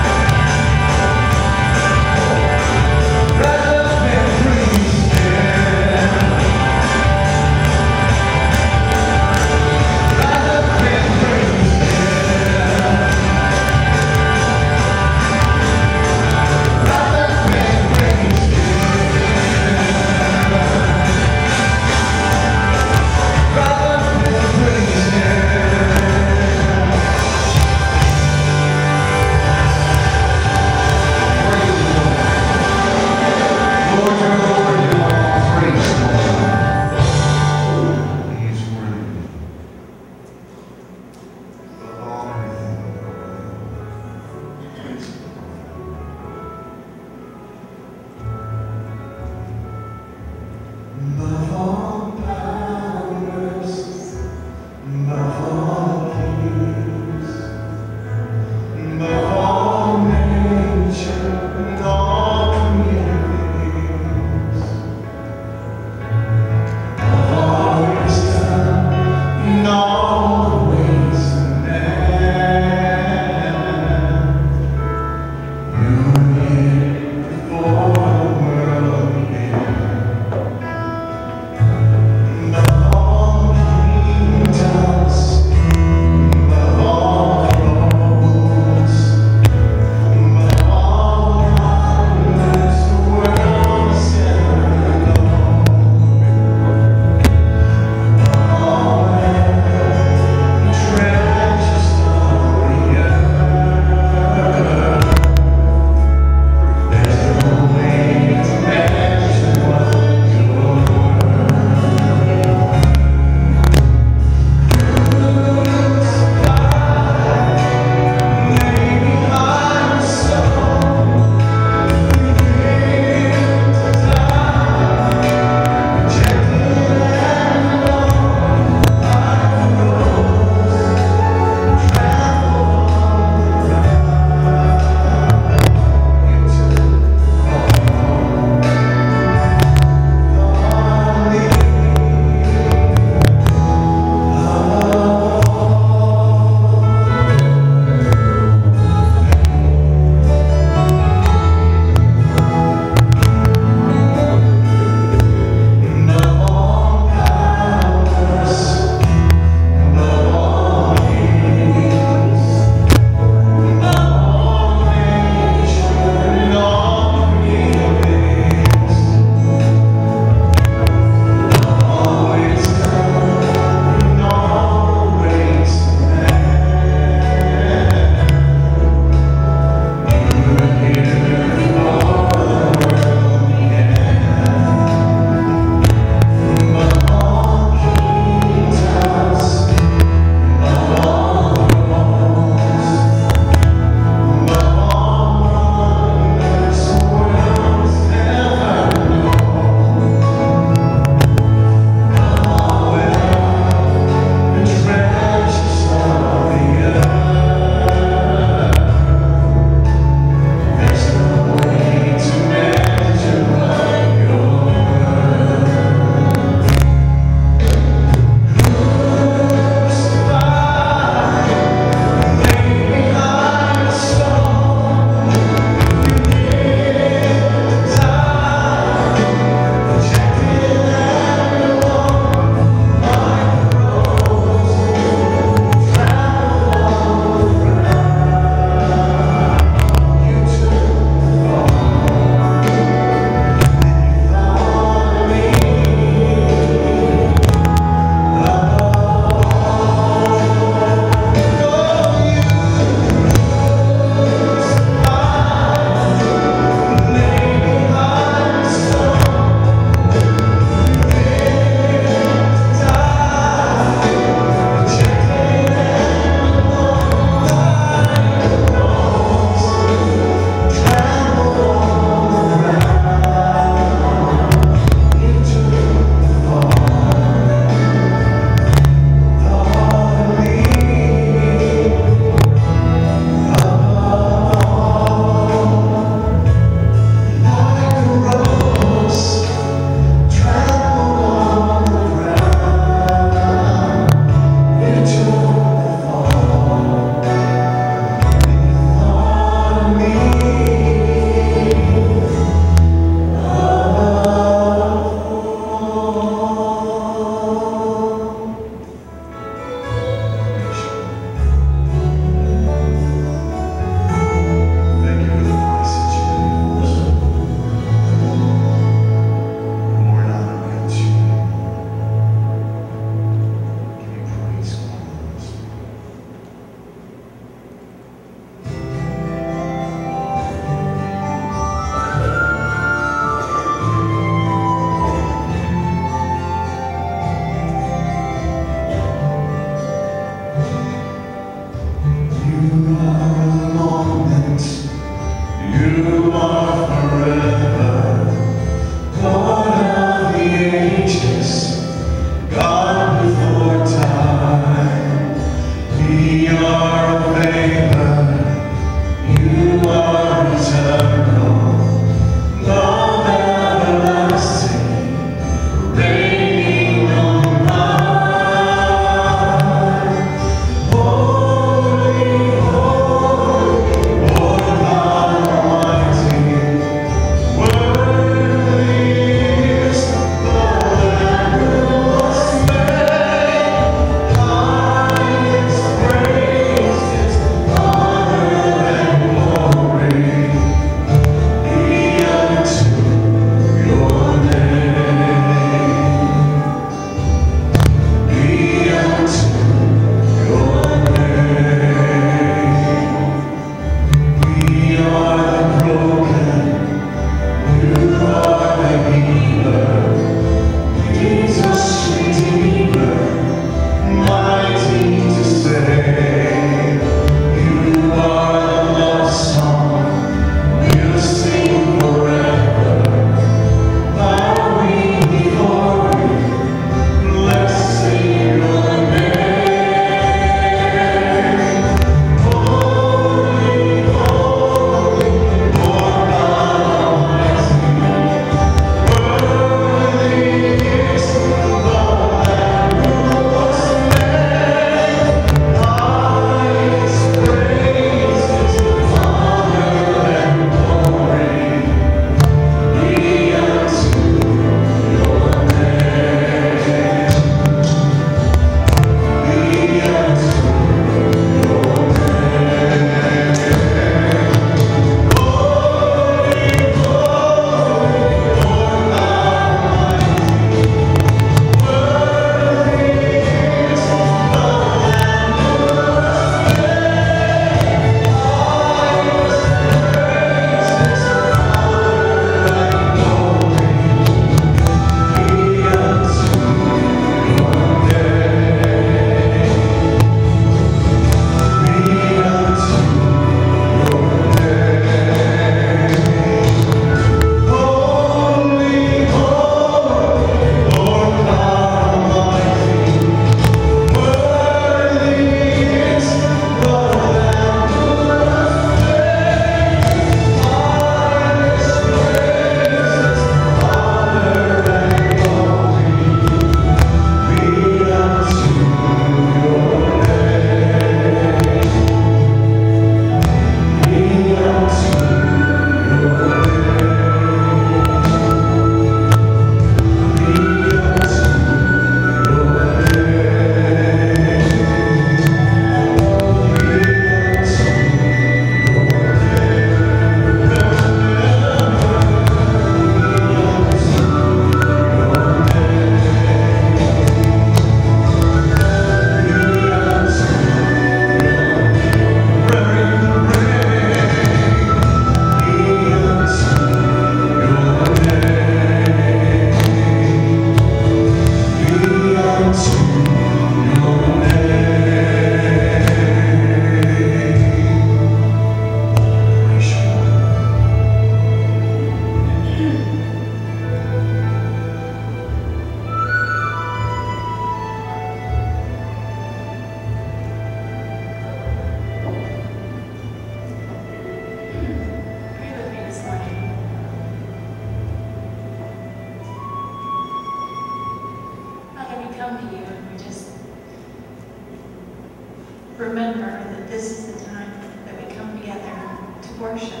remember that this is the time that we come together to worship.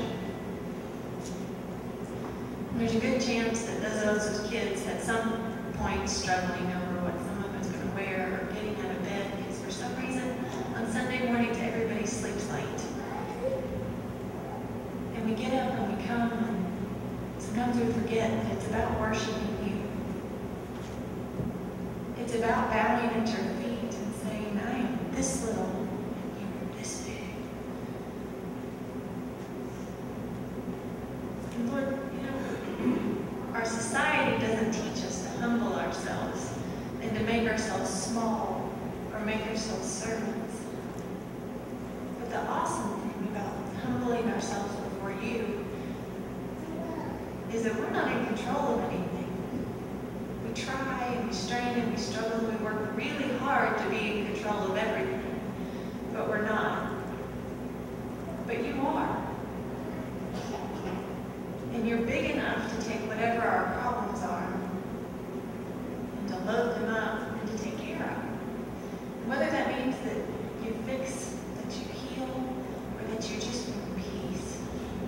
And there's a good chance that those kids at some point struggling over what someone was going to wear or getting out of bed, because for some reason on Sunday mornings everybody sleeps late. And we get up and we come, and sometimes we forget that it's about worshiping you. It's about bowing at your feet and saying, I am this little, and you are this big. And Lord, our society doesn't teach us to humble ourselves and to make ourselves small or make ourselves servants. But the awesome thing about humbling ourselves before you is that we're not in control of anything. We try and we strain and we struggle and we work really hard to be in control of everything, but we're not. But you are. And you're big enough to take whatever our problems are and to load them up and to take care of. And whether that means that you fix, that you heal, or that you just bring peace,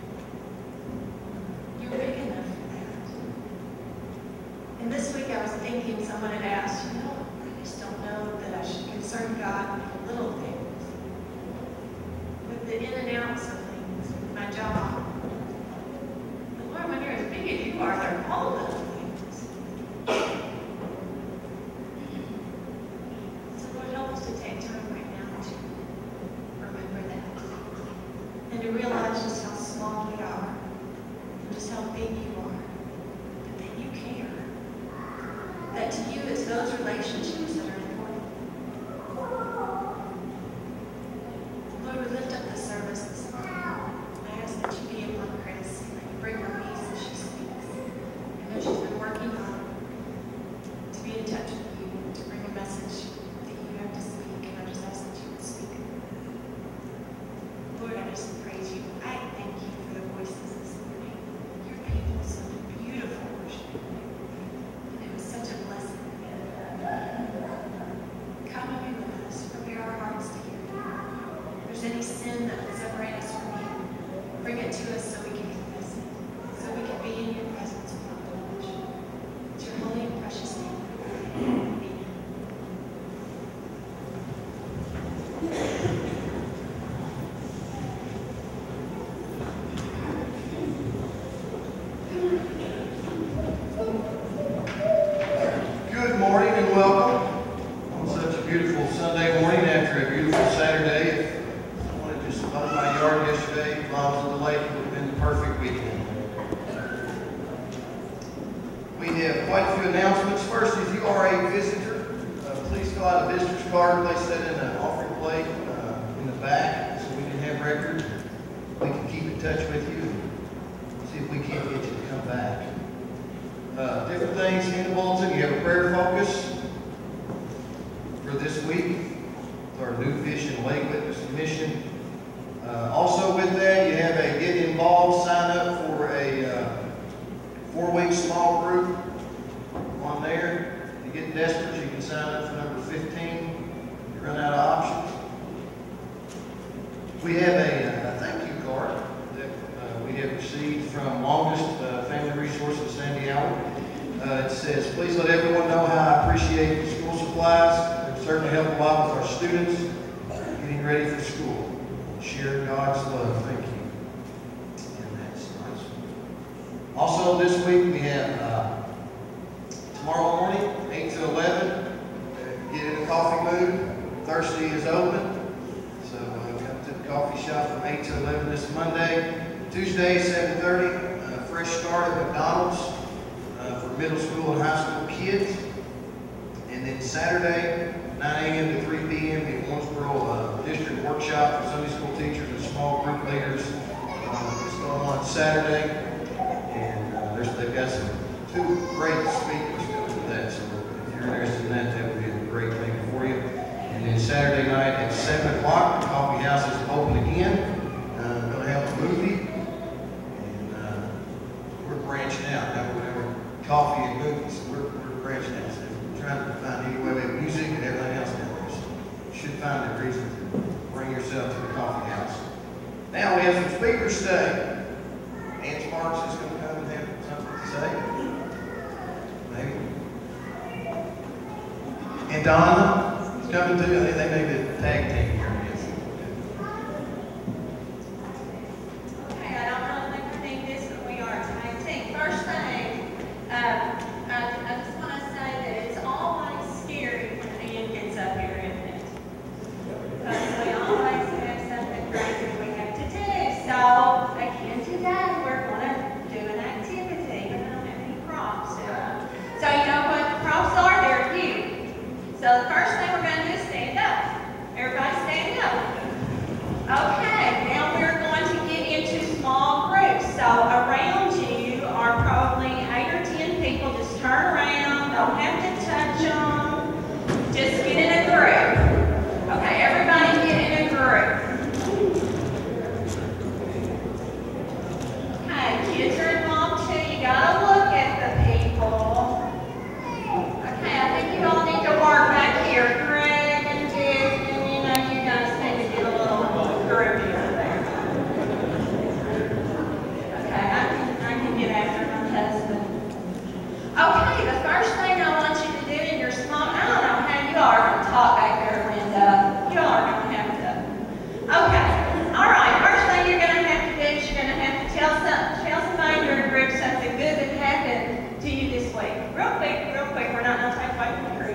you're big enough for that. And this week I was thinking, someone had asked, I just don't know that I should concern God with little things, with the in and outs of things, with my job. When you're as big as you are, they're all little things. So Lord, help us to take time right now to remember that. And to realize just how small we are, and just how big you are, but that you care. That to you it's those relationships that are important. Lord, we lift up the service this morning. I ask that you be upon Kris, and that you bring her peace as she speaks. I know she's been working hard to be in touch with you, to bring a message that you have to speak, and I just ask that you would speak. Lord, I just praise you. I thank you for the voices this morning. Your people so beautiful worship. And it was such a blessing. Come and be with us. Prepare our hearts to hear you. If there's any sin that would separate us from you, bring it to us so we can confess it, so we can be in your presence without blemish. It's your holy and precious name. Amen. Good morning and welcome on such a beautiful Sunday morning after a beautiful Saturday. If someone had just mown my yard yesterday while I was at the lake, it would have been the perfect weekend. We have quite a few announcements. First, if you are a visitor, please fill out a visitor's card. Place that in an offering plate in the back so we can have record. We can keep in touch with you and see if we can't get you to come back. Different things in the bulletin. You have a prayer focus for this week. It's our New Fish and Lake Witness Mission. Also with that, you have a Get Involved sign up for a 4-week small group on there. If you get desperate, you can sign up for number 15. You run out of options. We have a thank you card that we have received from Longest Family Resources Sandy Allen. It says, please let everyone know how I appreciate the school supplies. They certainly help a lot with our students getting ready for school. Share God's love. Thank you. And that's nice. Also this week we have tomorrow morning, 8 to 11. Get in a coffee mood. Thursday is open. So come to the coffee shop from 8 to 11 this Monday. Tuesday, 7:30. Fresh start at McDonald's for middle school and high school kids. And then Saturday, 9 a.m. to 3 p.m. the Owensboro District Workshop for Sunday school teachers and small group leaders. It's going on Saturday. And they've got two great speakers coming to that. So if you're interested in that, that would be a great thing for you. And then Saturday night at 7 o'clock, the coffee house is open again. We're going to have a movie. Branching out. Now we're going to coffee and movies. So we're branching out. So we're trying to find any way we have music and everything else down there. So you should find a reason to bring yourself to the coffee house. Now we have some speakers today. Ann Sparks is going to come and have something to say. Maybe. And Donna is coming too. I think they may be a tag team here. Okay, I don't know if they think this, but we are a tag team. First thing, I just want to say that it's always scary when Ann gets up here, isn't it? Because we always have something crazy we have to do. So, again, today we're going to do an activity. We don't have any props. So, you know what the props are? They're you. So, the first thing we're going to do is stand up. Everybody stand up. Okay, now we're going to get into small groups. So, around you are probably 8 or 10 people. Just turn around. Don't have to touch them. Just get in a group. Okay, everybody get in a group. Okay, kids are involved too. You gotta look at the people. Okay, I think you all need to work back here. Greg and Dick, and you know, you guys need to get a little group here there. Okay, I can get after my husband. Okay, the first thing I want you to do in your small, I don't know how you are going to talk back there, Linda. You all are going to have to. Okay, all right, first thing you're going to have to do is you're going to have to tell somebody in your group something good that happened to you this week. Real quick, we're not going to take away from the group.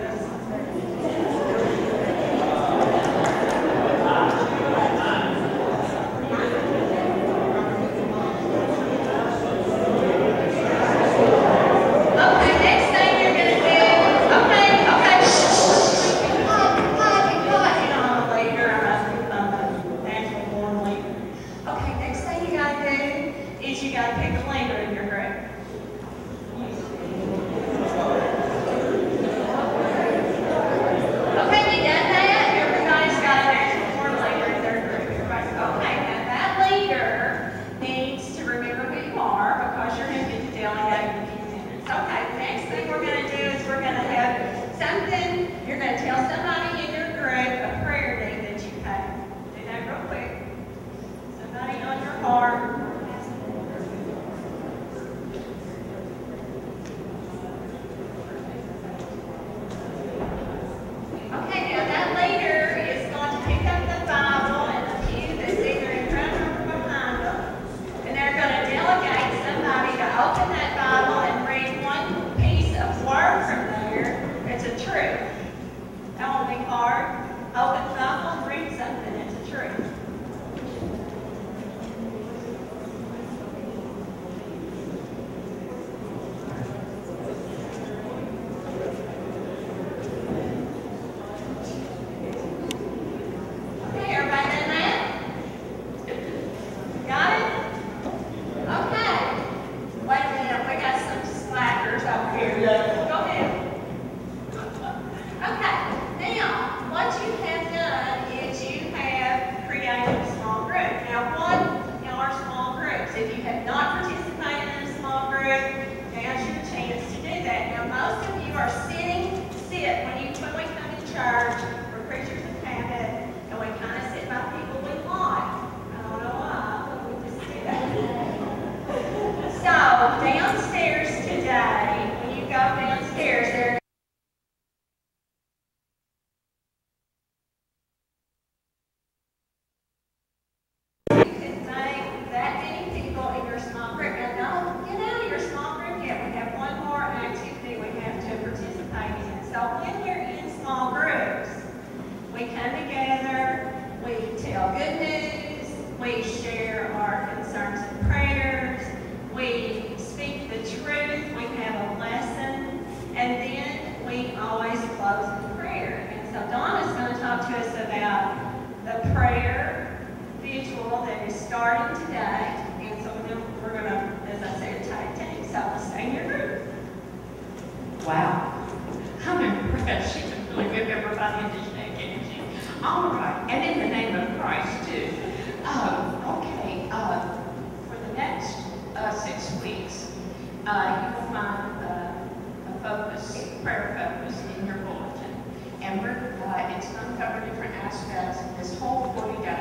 And it's going to cover different aspects. This whole 40 days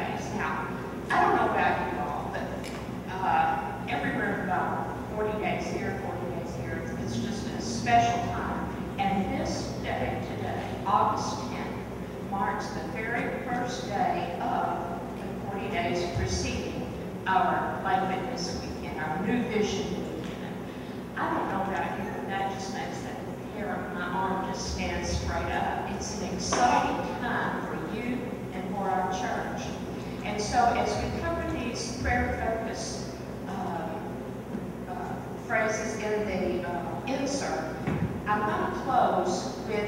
our Play Fitness weekend, our New Vision weekend. I don't know about you, but that just makes that hair of my arm just stand straight up. It's an exciting time for you and for our church. And so as we cover these prayer-focused phrases in the insert, I'm going to close with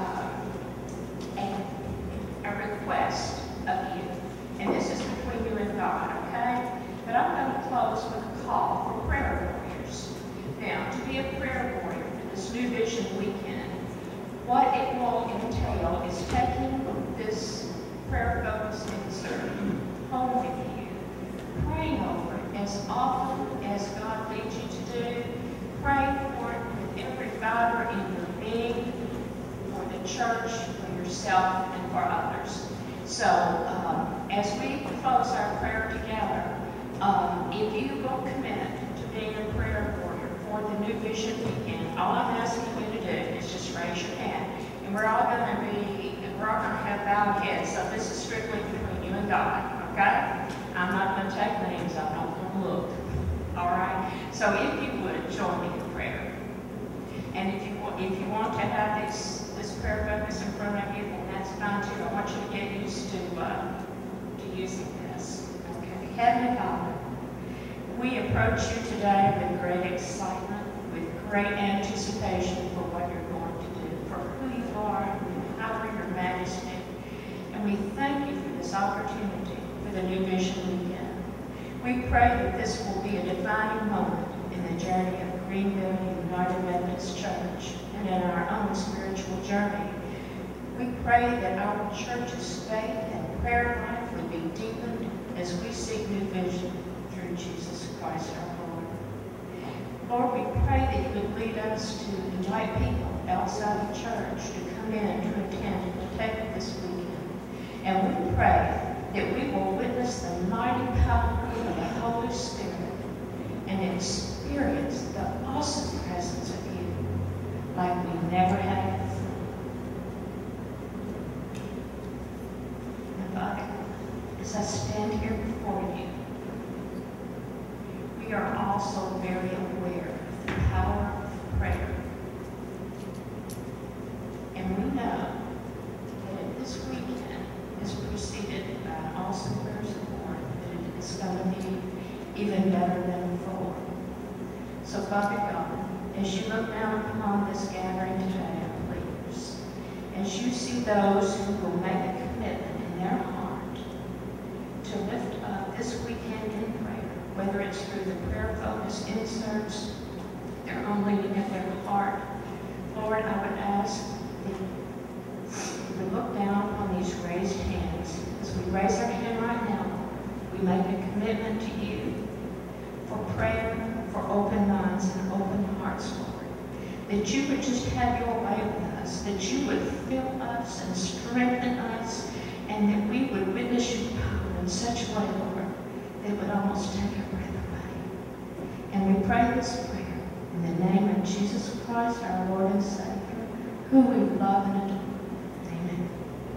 a request of you. And this is between you and God, okay? But I'm going to close with a call for prayer warriors. Now, to be a prayer warrior for this New Vision weekend, what it will entail is taking this prayer-focused insert home with you, praying over it as often as God leads you to do, praying for it with every fiber in your being, for the church, for yourself, and for others. So, as we close our prayer together, if you will commit to being a prayer warrior for the New Vision weekend, all I'm asking you to do is just raise your hand. And we're all going to have bowed heads, so this is strictly between you and God, okay? I'm not going to take names, I'm not going to look, all right? So if you would, join me in prayer. And if you want to have this prayer focus in front of you, then that's fine too. I want you to get used to using this. Okay. Heavenly Father, we approach you today with great excitement, with great anticipation for what you're going to do, for who you are, and power your majesty. And we thank you for this opportunity for the New Vision weekend. We pray that this will be a defining moment in the journey of Greenville United Methodist Church and in our own spiritual journey. We pray that our church's faith and prayer life would be deepened as we seek new vision through Jesus Christ our Lord. Lord, we pray that you would lead us to invite people outside the church to come in to attend and partake this weekend. And we pray that we will witness the mighty power of the Holy Spirit and experience the awesome presence of you like we never have before. And Father, as I stand here before you, we are also very aware of the power of prayer. And we know that this weekend is preceded by an awesome prayer support, that it is going to be even better than before. So, Father God, as you look down upon this gathering today of believers, as you see those who will make a commitment in their heart to lift up this weekend in prayer, whether it's through the prayer-focused inserts, their own leading of their heart, Lord, I would ask that you would look down upon these raised hands. As we raise our hand right now, we make a commitment to you for prayer, for open minds and open hearts, Lord. That you would just have your way with us, that you would fill us and strengthen us, and that we would witness your power in such a way, Lord, that it would almost take our breath away. And we pray this prayer in the name of Jesus Christ, our Lord and Savior, who we love and adore. Amen.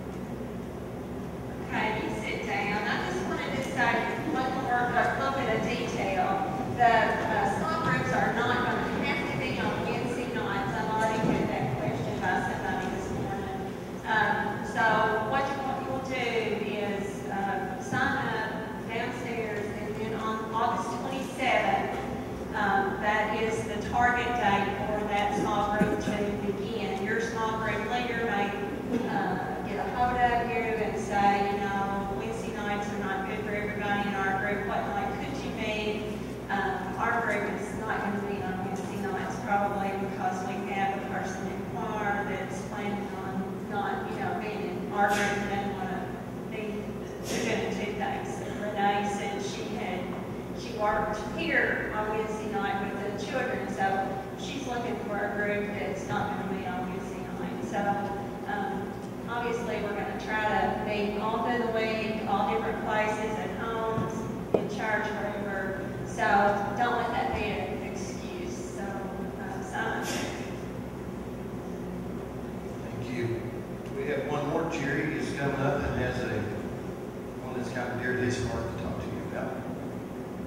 Okay, you sit down. I just wanted to say one more, a little bit of detail. The small groups are not going to have to be on Wednesday nights. I've already had that question by somebody this morning. So what you'll do is sign up downstairs, and then on August 27th, that is the target date for that small group to begin. Your small group leader may get a hold of you and say, you know, Wednesday nights are not good for everybody in our group. What night could you meet? Our group is not going to meet on Wednesday nights, probably because we have a person in choir that's planning on not, being in our group and want to be doing 2 days. Renee said she worked here on Wednesday night with the children, so she's looking for a group that's not going to meet on Wednesday night. So obviously we're going to try to meet all through the week, all different places, at homes, in church, wherever. So don't let that be an excuse. So, Simon. Thank you. We have one more. Jerry is coming up and has one that's kind of dear to his heart to talk to you about.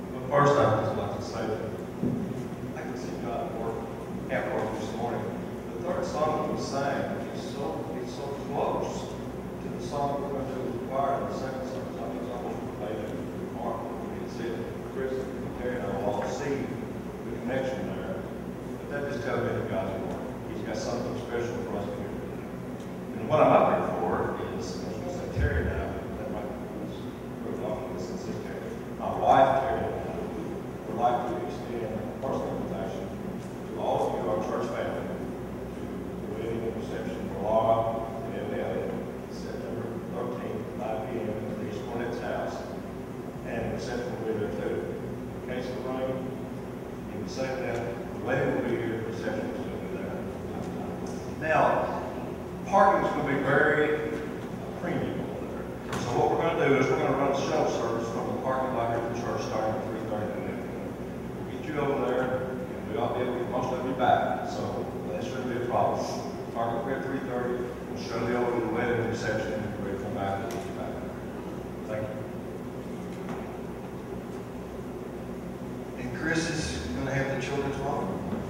children's moment.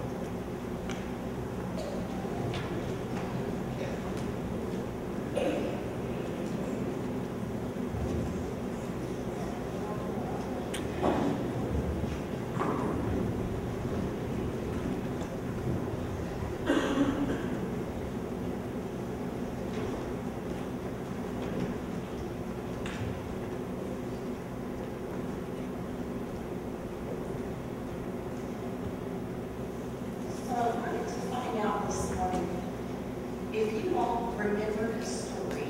If you all remember the story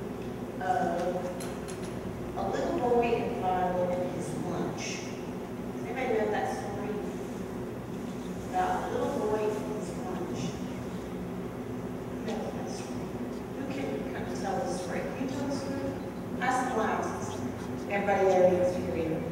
of a little boy in Bible and his lunch. Does anybody know that story? About a little boy and his lunch. Who knows that story? Who can kind of tell the story? Can you tell the story? Pass the lines. Everybody there needs to hear you.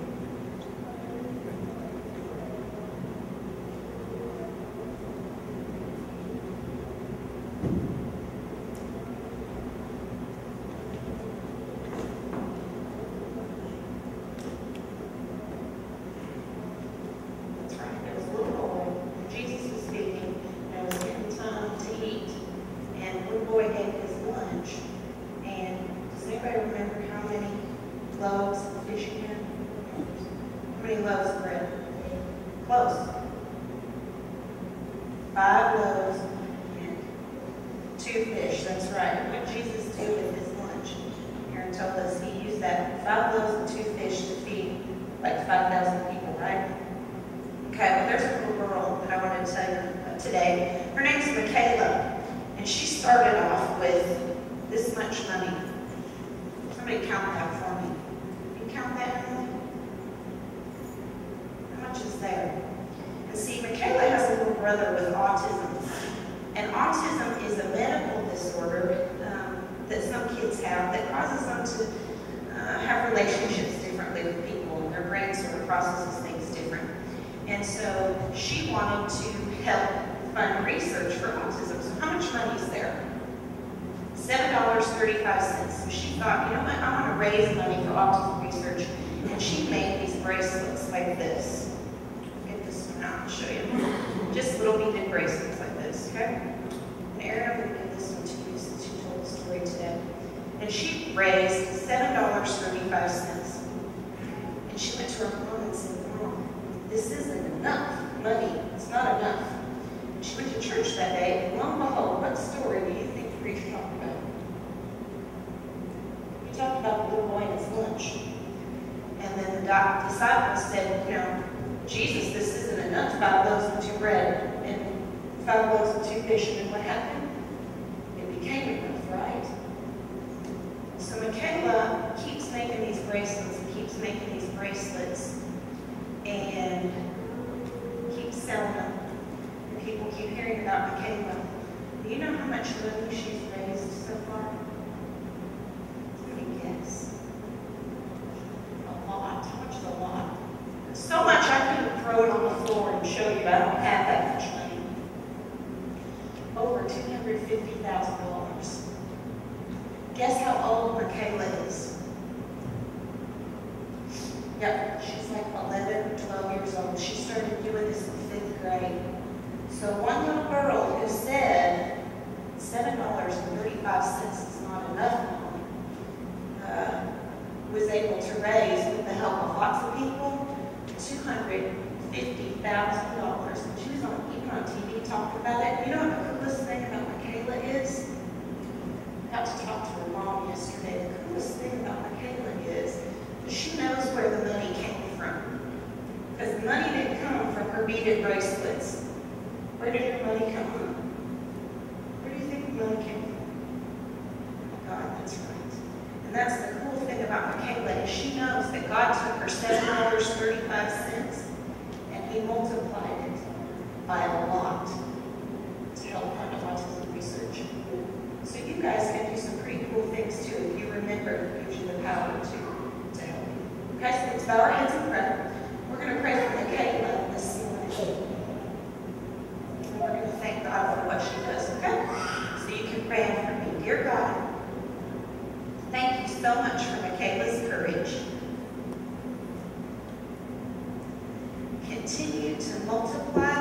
Continue to multiply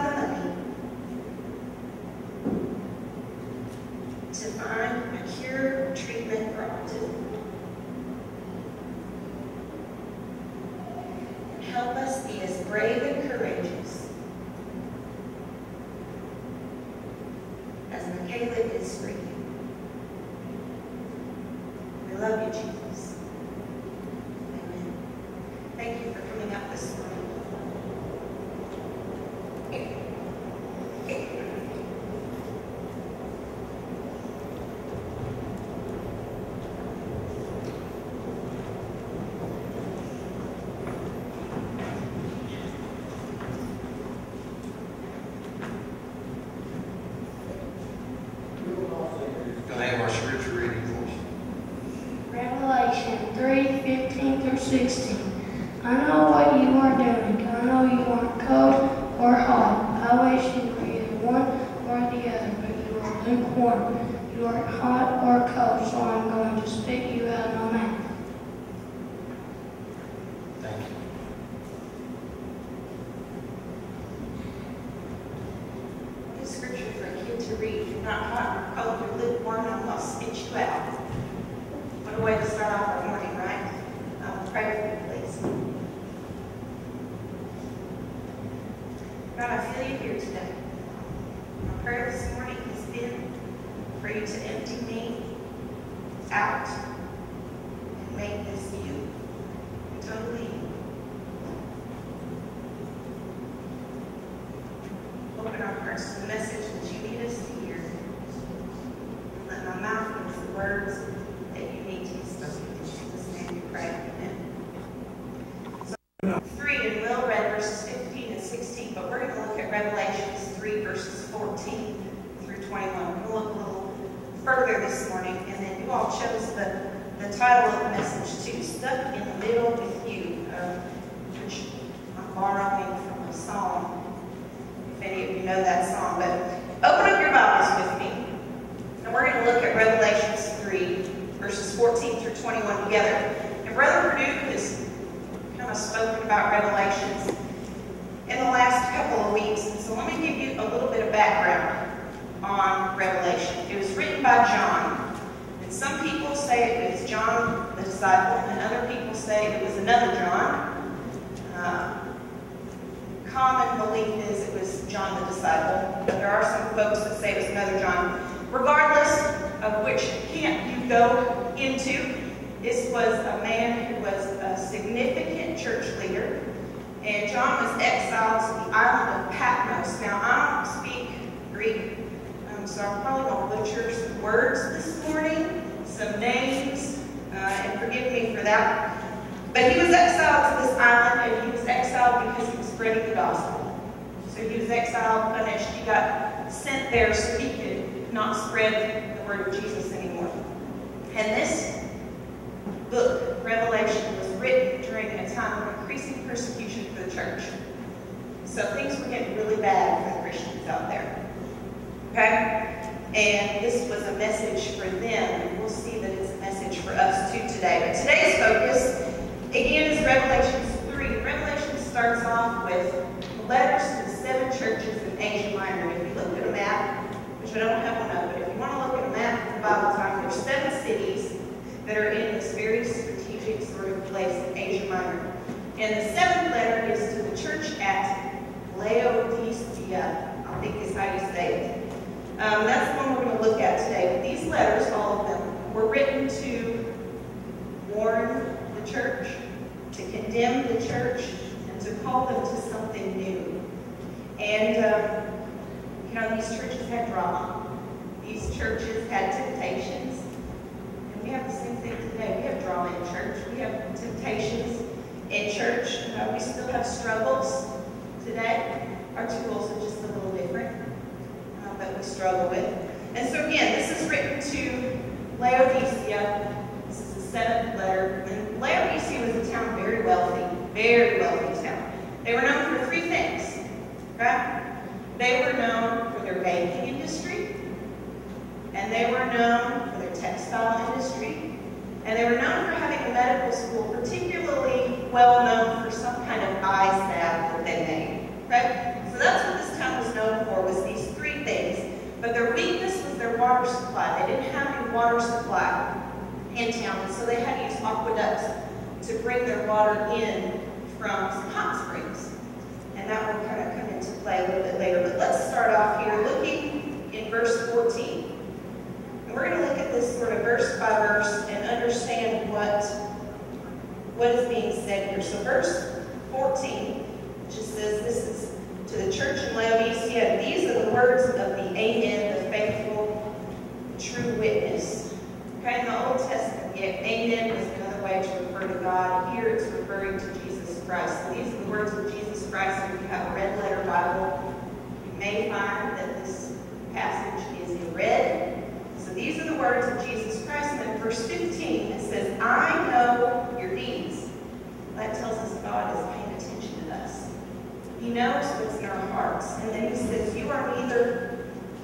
through 16. I know what you are doing. I know you aren't cold or hot. I wish you were either one or the other, but you are lukewarm. You aren't hot or cold, so I'm going to spit you out of my mouth. Thank you. Good scripture for a kid to read. You're not hot or cold, you're lukewarm, I'm going to spit you out. What a way to start off our morning, right? Pray for me, please. God, I feel you here today. My prayer this morning has been for you to empty me out and make this you. Totally you. Open our hearts to the message that you need us to hear. Let my mouth use the words that you need to spoken. In Jesus' name we pray. Amen. So 3, and Will read verses 15 and 16, but we're going to look at Revelations 3, verses 14 through 21. We're going to look a little further this morning, and then you all chose the title of the message too, Stuck in the Middle with You, which I'm borrowing from a song, if any of you know that song. But open up your Bibles with me, and we're going to look at Revelations 3, verses 14 through 21 together. And Brother Perdue has kind of spoken about Revelations in the last couple of weeks, and so let me give you a little bit of background on Revelation. It was written by John, and some people say it was John the disciple, and other people say it was another John. Common belief is it was John the disciple, but there are some folks that say it was another John. Regardless of which camp you go into, this was a man who was a significant church leader, and John was exiled to the island of Patmos. Now, I don't speak Greek, so I'm probably going to butcher some words this morning, some names, and forgive me for that. But he was exiled to this island, and he was exiled because he was spreading the gospel. So he was exiled, punished. He got sent there so he could not spread the word of Jesus anymore. And this book, Revelation, was written during a time of increasing persecution for the church. So things were getting really bad for the Christians out there. Okay? And this was a message for them, and we'll see that it's a message for us too today. But today's focus, again, is Revelation 3. Revelation starts off with letters to the 7 churches in Asia Minor. If you look at a map, which I don't have one up, but if you want to look at a map in the Bible time, there's 7 cities that are in this very strategic sort of place in Asia Minor. And the 7th letter is to the church at Laodicea, I think is how you say it. That's the one we're going to look at today. But these letters, all of them, were written to warn the church, to condemn the church, and to call them to something new. And, you know, these churches had drama. These churches had temptations. And we have the same thing today. We have drama in church. We have temptations in church. We still have struggles today. Our tools are just a little different that we struggle with. And so again, this is written to Laodicea. This is the 7th letter. And Laodicea was a town very wealthy town. They were known for 3 things. Okay? They were known for their banking industry, and they were known for their textile industry, and they were known for having a medical school, particularly well known for some kind of eye salve that they made. Okay? So that's what this town was known for, was these 3 things. But their weakness was their water supply. They didn't have any water supply in town, so they had to use aqueducts to bring their water in from some hot springs. And that will kind of come into play a little bit later. But let's start off here looking in verse 14. And we're going to look at this sort of verse by verse and understand what is being said here. So verse 14 just says, this is to the church in Laodicea, these are the words of the Amen, the faithful, true witness. Okay, in the Old Testament, Amen was another way to refer to God. Here it's referring to Jesus Christ. So these are the words of Jesus Christ. If you have a red letter Bible, you may find that this passage is in red. So these are the words of Jesus Christ. And in verse 15, it says, I know your deeds.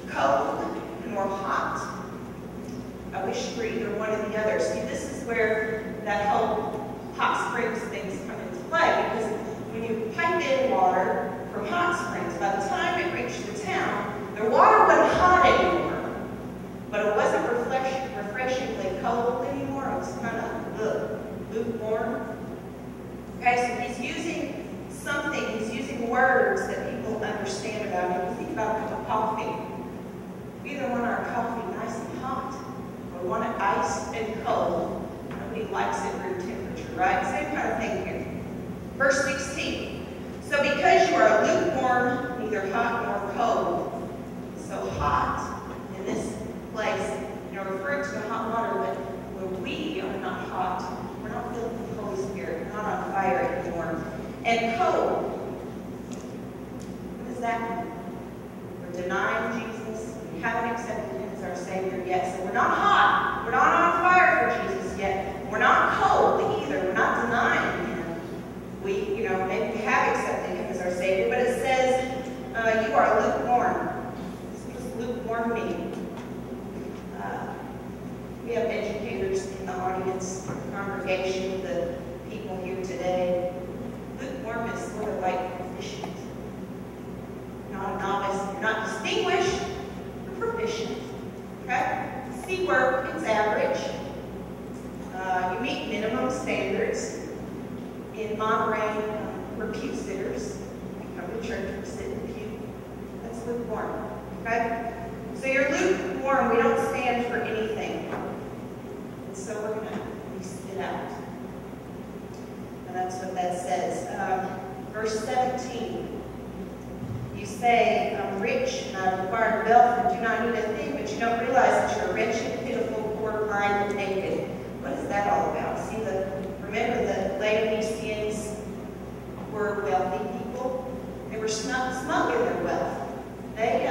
cold nor hot. I wish you were either one or the other. See, this is where that whole hot springs things come into play, because when you pipe in water from hot springs, by the time it reached the town, the water wasn't hot anymore, but it wasn't refreshingly cold anymore. It was kind of lukewarm. Okay, so he's using something, he's using words that people understand about. If you think about a cup of coffee, we either want our coffee nice and hot, or we want it iced and cold. Nobody likes it room temperature, right? Same kind of thing here. Verse 16. So because you are lukewarm, neither hot nor cold. So hot in this place, referring to the hot water, but when we are not hot, we're not filled with the Holy Spirit, we're not on fire anymore. And cold, what does that mean? We're denying Jesus. We haven't accepted him as our Savior yet. So we're not hot. We're not on fire for Jesus yet. We're not cold either. We're not denying him. We, maybe we have accepted him as our Savior, but it says you are lukewarm. What does lukewarm mean? We have educators in the audience, the congregation, the people here today. Lukewarm is sort of like proficient. You're not a novice, you're not distinguished, you're proficient. Okay? C word, it's average. You meet minimum standards. In Monterey, we're pew sitters. We come to church, we sit in the pew. That's lukewarm. Okay? So you're lukewarm, we don't stand for anything. And so we're going to spit out. And that's what that says. Verse 17. You say, I'm rich and I've acquired wealth and do not need a thing, but you don't realize that you're wretched, pitiful, poor, blind, and naked. What is that all about? See, remember the Laodiceans were wealthy people. They were smug in their wealth. They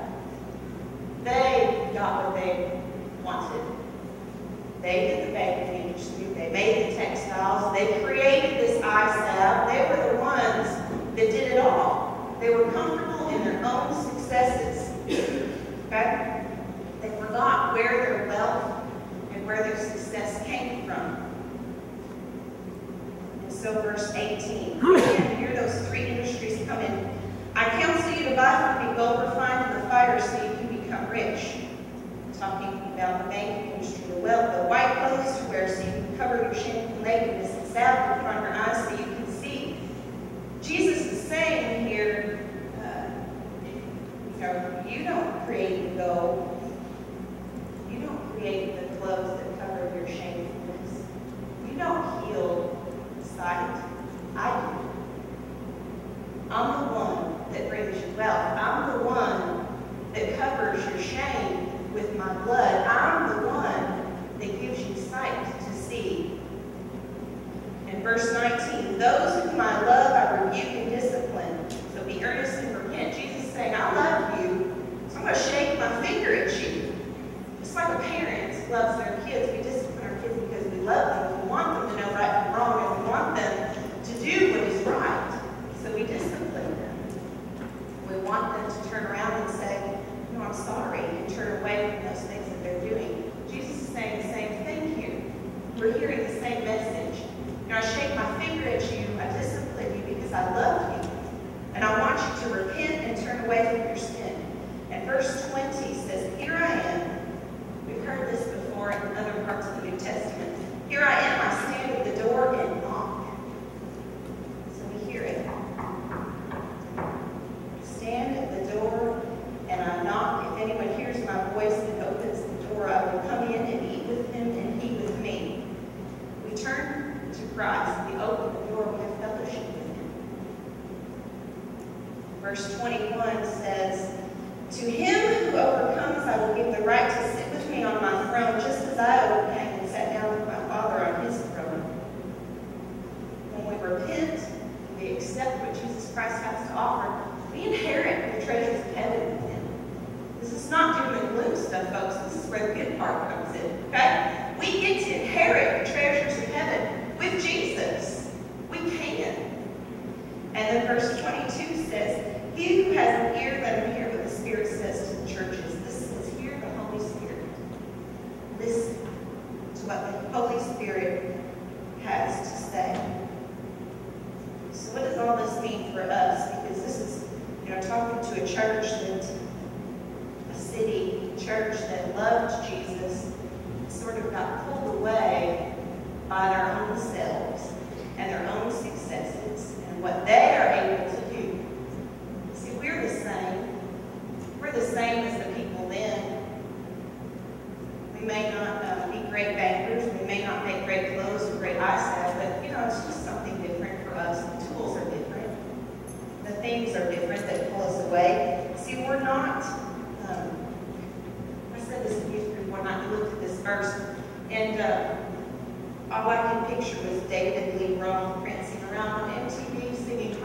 got what they wanted. They did the baking industry. They made the textiles. They created this eye salve. They were the ones that did it all. They were comfortable in their own successes. Okay? They forgot where their wealth and where their success came from. And so verse 18. Again, here those three industries come in. I counsel you to buy from me gold refined in the fire so you can become rich. Talking about the banking industry, the white clothes to wear so you can cover your shameful nakedness, and salve upon your eyes so you can see. Jesus is saying here, you don't create the gold. You don't create the clothes that cover your shamefulness. You don't heal sight. I do. I'm the one that brings you wealth. I'm the one that covers your shame with my blood. I'm the one that gives you sight to see. In verse 19, those whom I love, I rebuke and discipline. So be earnest and repent. Jesus is saying, I love you, so I'm going to shake my finger at you. Just like a parent loves their kids, we discipline our kids because we love them. We want them to know right from wrong, and we want them to do what is right. So we discipline them. We want them to turn around and say, no, I'm sorry, and turn away from those things that they're doing. Jesus is saying the same thing here. We're hearing the same message. I shake my finger at you, I discipline you because I love you. And I want you to repent and turn away from your sin. And verse 20 says, here I am. We've heard this before in other parts of the New Testament. Here I am, I stand at the door and knock. So we hear it. Stand at the door and I knock. If anyone hears my voice and opens the door, I will come in and eat with him and he with me. We turn to Christ. We open the door, we have fellowship with him. Verse 21 says, to him who overcomes, I will give the right to sit with me on my throne, just as I overcame and sat down with my Father on his throne. When we repent, we accept what Jesus Christ has to offer, we inherit the treasures of heaven with him. This is not doom and gloom stuff, folks. This is where the good part comes in, okay? We get to inherit the treasures of heaven with Jesus. We can. And then verse 22 says, he who has an ear, let him hear what the Spirit says to the churches.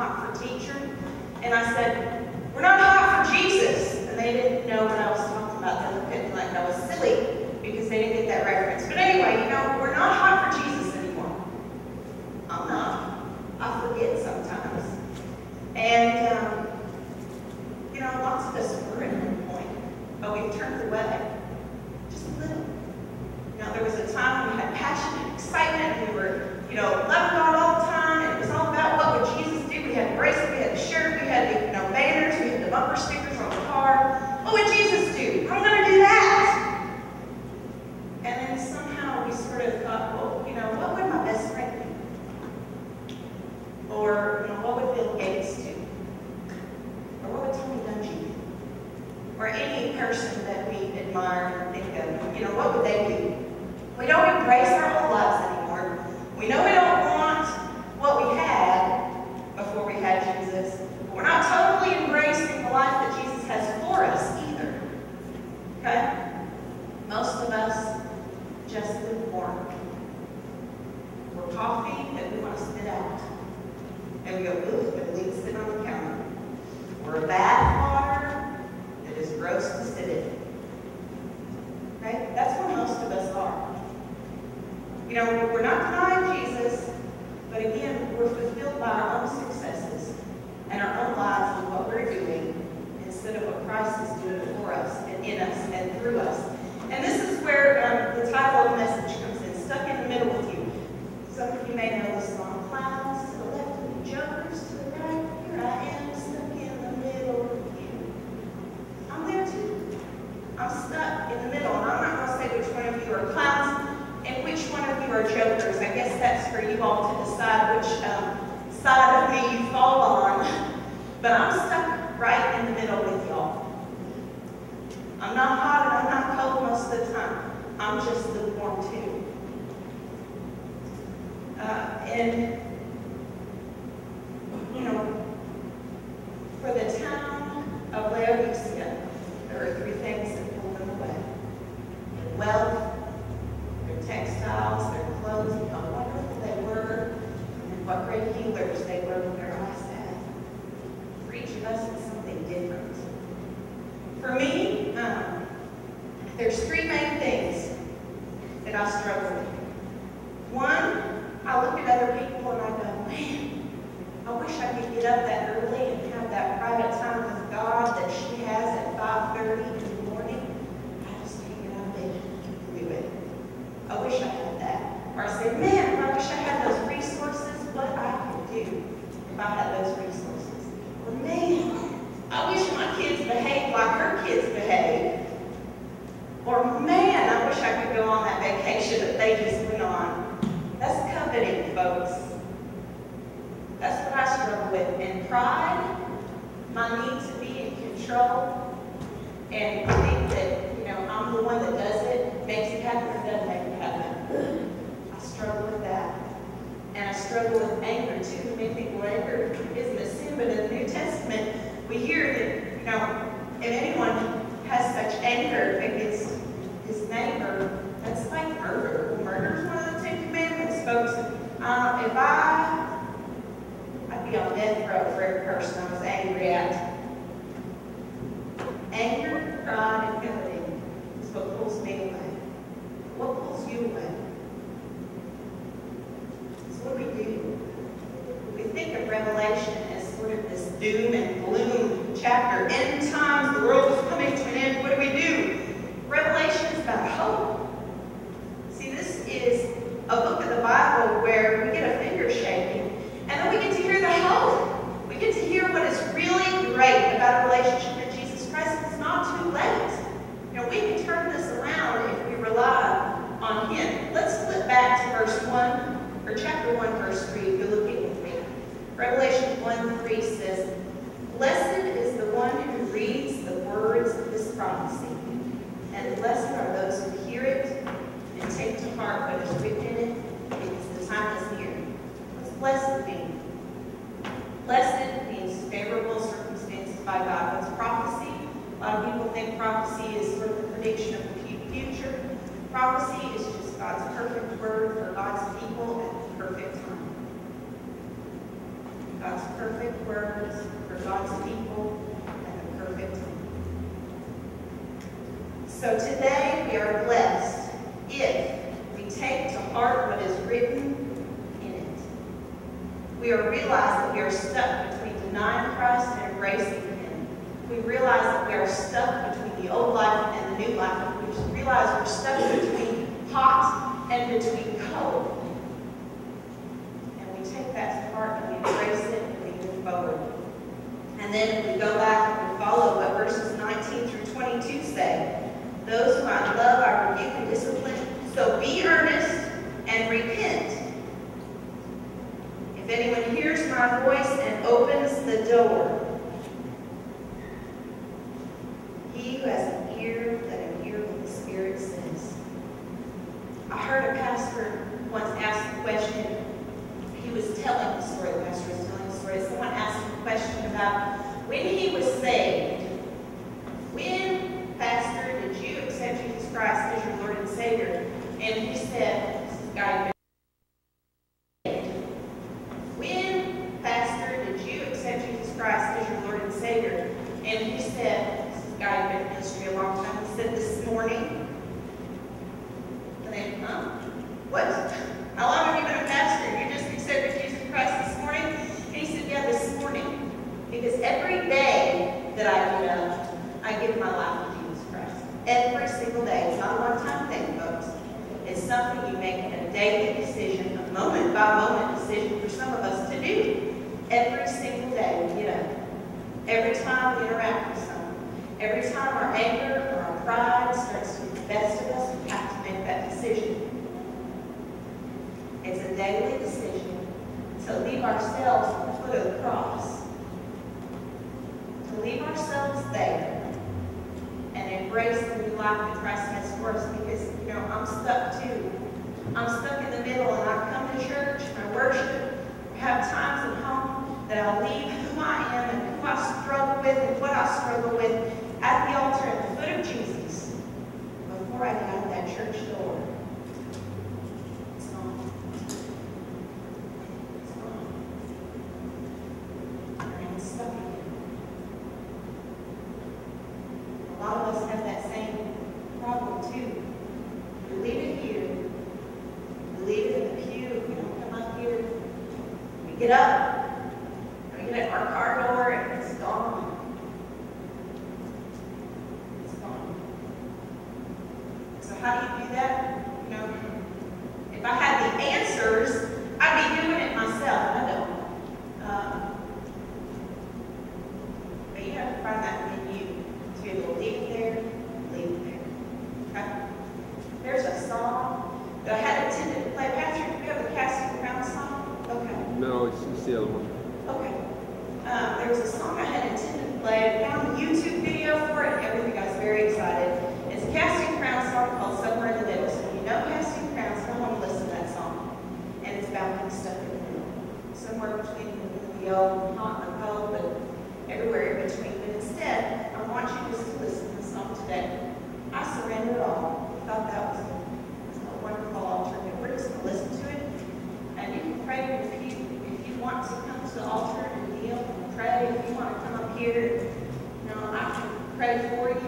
hot for teacher. And I said, we're not hot for Jesus. And they didn't know what I was talking about. They looked at me like I was silly because they didn't get that reference. But anyway, we're not hot for Jesus anymore. I'm not. I forget sometimes. And, lots of us were at one point, but we've turned away. Just a little. There was a time when we had passion and excitement, and we were, loving God all the time, and it was all about what would Jesus do. We had the bracelet, we had the shirt, we had the, banners, we had the bumper stickers on the car. What would Jesus do? I'm going to do that. And then somehow we sort of thought, well, what would my best friend do? Or, what would Bill Gates do? Or what would Tony Dungy do? Or any person that we admire and think of, what would they do? We don't embrace our old lives anymore. We know we don't want what we had before we had Jesus. But we're not totally embracing the life that Jesus has for us either. Okay? Most of us just lukewarm. We're coffee that we want to spit out. And we go, ooh, but it leaves it on the counter. We're a bath water that is gross to sit in. Okay? That's where most of us are. We're not denying Jesus, but again, we're fulfilled by our own successes and our own lives and what we're doing instead of what Christ is doing for us and in us and through us. And this is where the title of the message comes in, Stuck in the Middle with You. Some of you may know the song, Clowns to the left and Jokers to the right. Here I am, stuck in the middle with you. I'm there too. I'm stuck in the middle, and I'm not going to say which one of you are clowns and which one of you are jokers. I guess that's for you all to decide which side of me you fall on. But I'm stuck right in the middle with y'all. I'm not hot and I'm not cold most of the time. I'm just lukewarm too. For the town of Laodicea, there are three things that pull them away. Their wealth, their textiles, their clothes, and how wonderful they were, and what great healers they were with their eyes had. For each of us, it's something different. For me, there's three main things that I struggle with. One, I look at other people and I go, man, I wish I could get up that early and have that private time with God that she has at 5:30 in the morning. I just can't get out of bed and do it. I wish I had that. Or I say, man, I wish I had those resources, what I could do if I had those resources. Or man, I wish my kids behaved like her kids behave. Or man, I wish I could go on that vacation that they just went on. That's coveting, folks. That's what I struggle with. And pride, my need to be in control, and think that, I'm the one that does it, makes it happen or doesn't make it happen. I struggle with that. And I struggle with anger too. Many people, anger isn't a sin, but in the New Testament, we hear that, if anyone has such anger against his neighbor, that's like murder. Well, murder is one of the 10 Commandments, folks. I'd be on death row for every person I was angry at. Anger, pride, and coveting is what pulls me away. What pulls you away? So what do? We think of Revelation as sort of this doom and gloom chapter. End times, the world is coming to an end. What do? Revelation is about hope. See, this is a book of the Bible where we get a finger shaking, and then we get to hear the hope. We get to hear what is really great about a relationship with Jesus Christ. It's not too late. We can turn this around if we rely on Him. Let's flip back to verse 1, or chapter 1, verse 3, if you look at it with me. Revelation 1:3 says, "Blessed is the one who reads the words of this prophecy, and blessed are those who hear it and take to heart what is written in it, because the time is near." What's blessed mean? Blessed means favorable circumstances by God. What's prophecy? A lot of people think prophecy is sort of a prediction of the future. Prophecy is just God's perfect word for God's people at the perfect time. God's perfect words for God's people at the perfect time. So today we are blessed if we take to heart what is written in it. We are realized that we are stuck between denying Christ and embracing Him. We realize that we are stuck between the old life and the new life. We realize we're stuck between hot and between cold. And we take that to heart and we embrace it and we move forward. And then if we go back and we follow what verses 19 through 22 say, those whom I love I rebuke and discipline, so be earnest and repent. If anyone hears my voice and opens the door, he who has an ear, let him hear what the Spirit says. I heard a pastor once ask the question. He was telling the story, the pastor was telling the story. Someone asked him a question about when he was saved. When, Pastor, did you accept Jesus Christ as your Lord and Savior? And he said, this is guy. When, Pastor, did you accept Jesus Christ as your Lord and Savior? And he said, this is a guy who'd been in ministry a long time. He said, this morning. And then, huh? What? How long have you been a pastor? You just accepted Jesus Christ this morning? And he said, yeah, this morning. Because every day that I get up, I give my life to Jesus Christ. Every single day. It's not a one-time thing, folks. It's something you make a daily decision, a moment-by-moment decision for some of us to do. Every single day we get up. Every time we interact with someone. Every time our anger or our pride starts to get the best of us, we have to make that decision. It's a daily decision to leave ourselves at the foot of the cross. To leave ourselves there and embrace the new life that Christ has for us, because, you know, I'm stuck too. I'm stuck in the middle, and I come to church, and I worship, I have times at home that I leave who I am and who I struggle with and what I struggle with at the altar at the foot of Jesus before I get out of that church door. It's gone. It's gone. And I'm stuck again. A lot of us have that same problem too. We leave it here. We leave it in the pew. We don't come up here. We get up. We get at our car door and it's gone. It's gone. So how do you do that? You know, if I had the answers, I'd be doing it myself. I don't. But you have to find that in you. To be able to leave it there, leave it there. Okay? There's a song that I had intended to play. Patrick, do you have the Casting Crown song? Okay. No, it's the other one. Okay. There was a song I had intended to play. I found a YouTube video for it and everything. I was very excited. It's a Casting Crown song called Somewhere in the Middle. So if you know Casting Crowns, go home and listen to that song. And it's about being stuck in the middle. Somewhere between the old and hot and the cold, but everywhere in between. But instead, I want you just to listen to the song today. I surrender it all. I thought that was a wonderful alternative. We're just going to listen to it. And you can pray if you want to come to the altar and kneel and pray. If you want to come up here, you know, I can pray for you.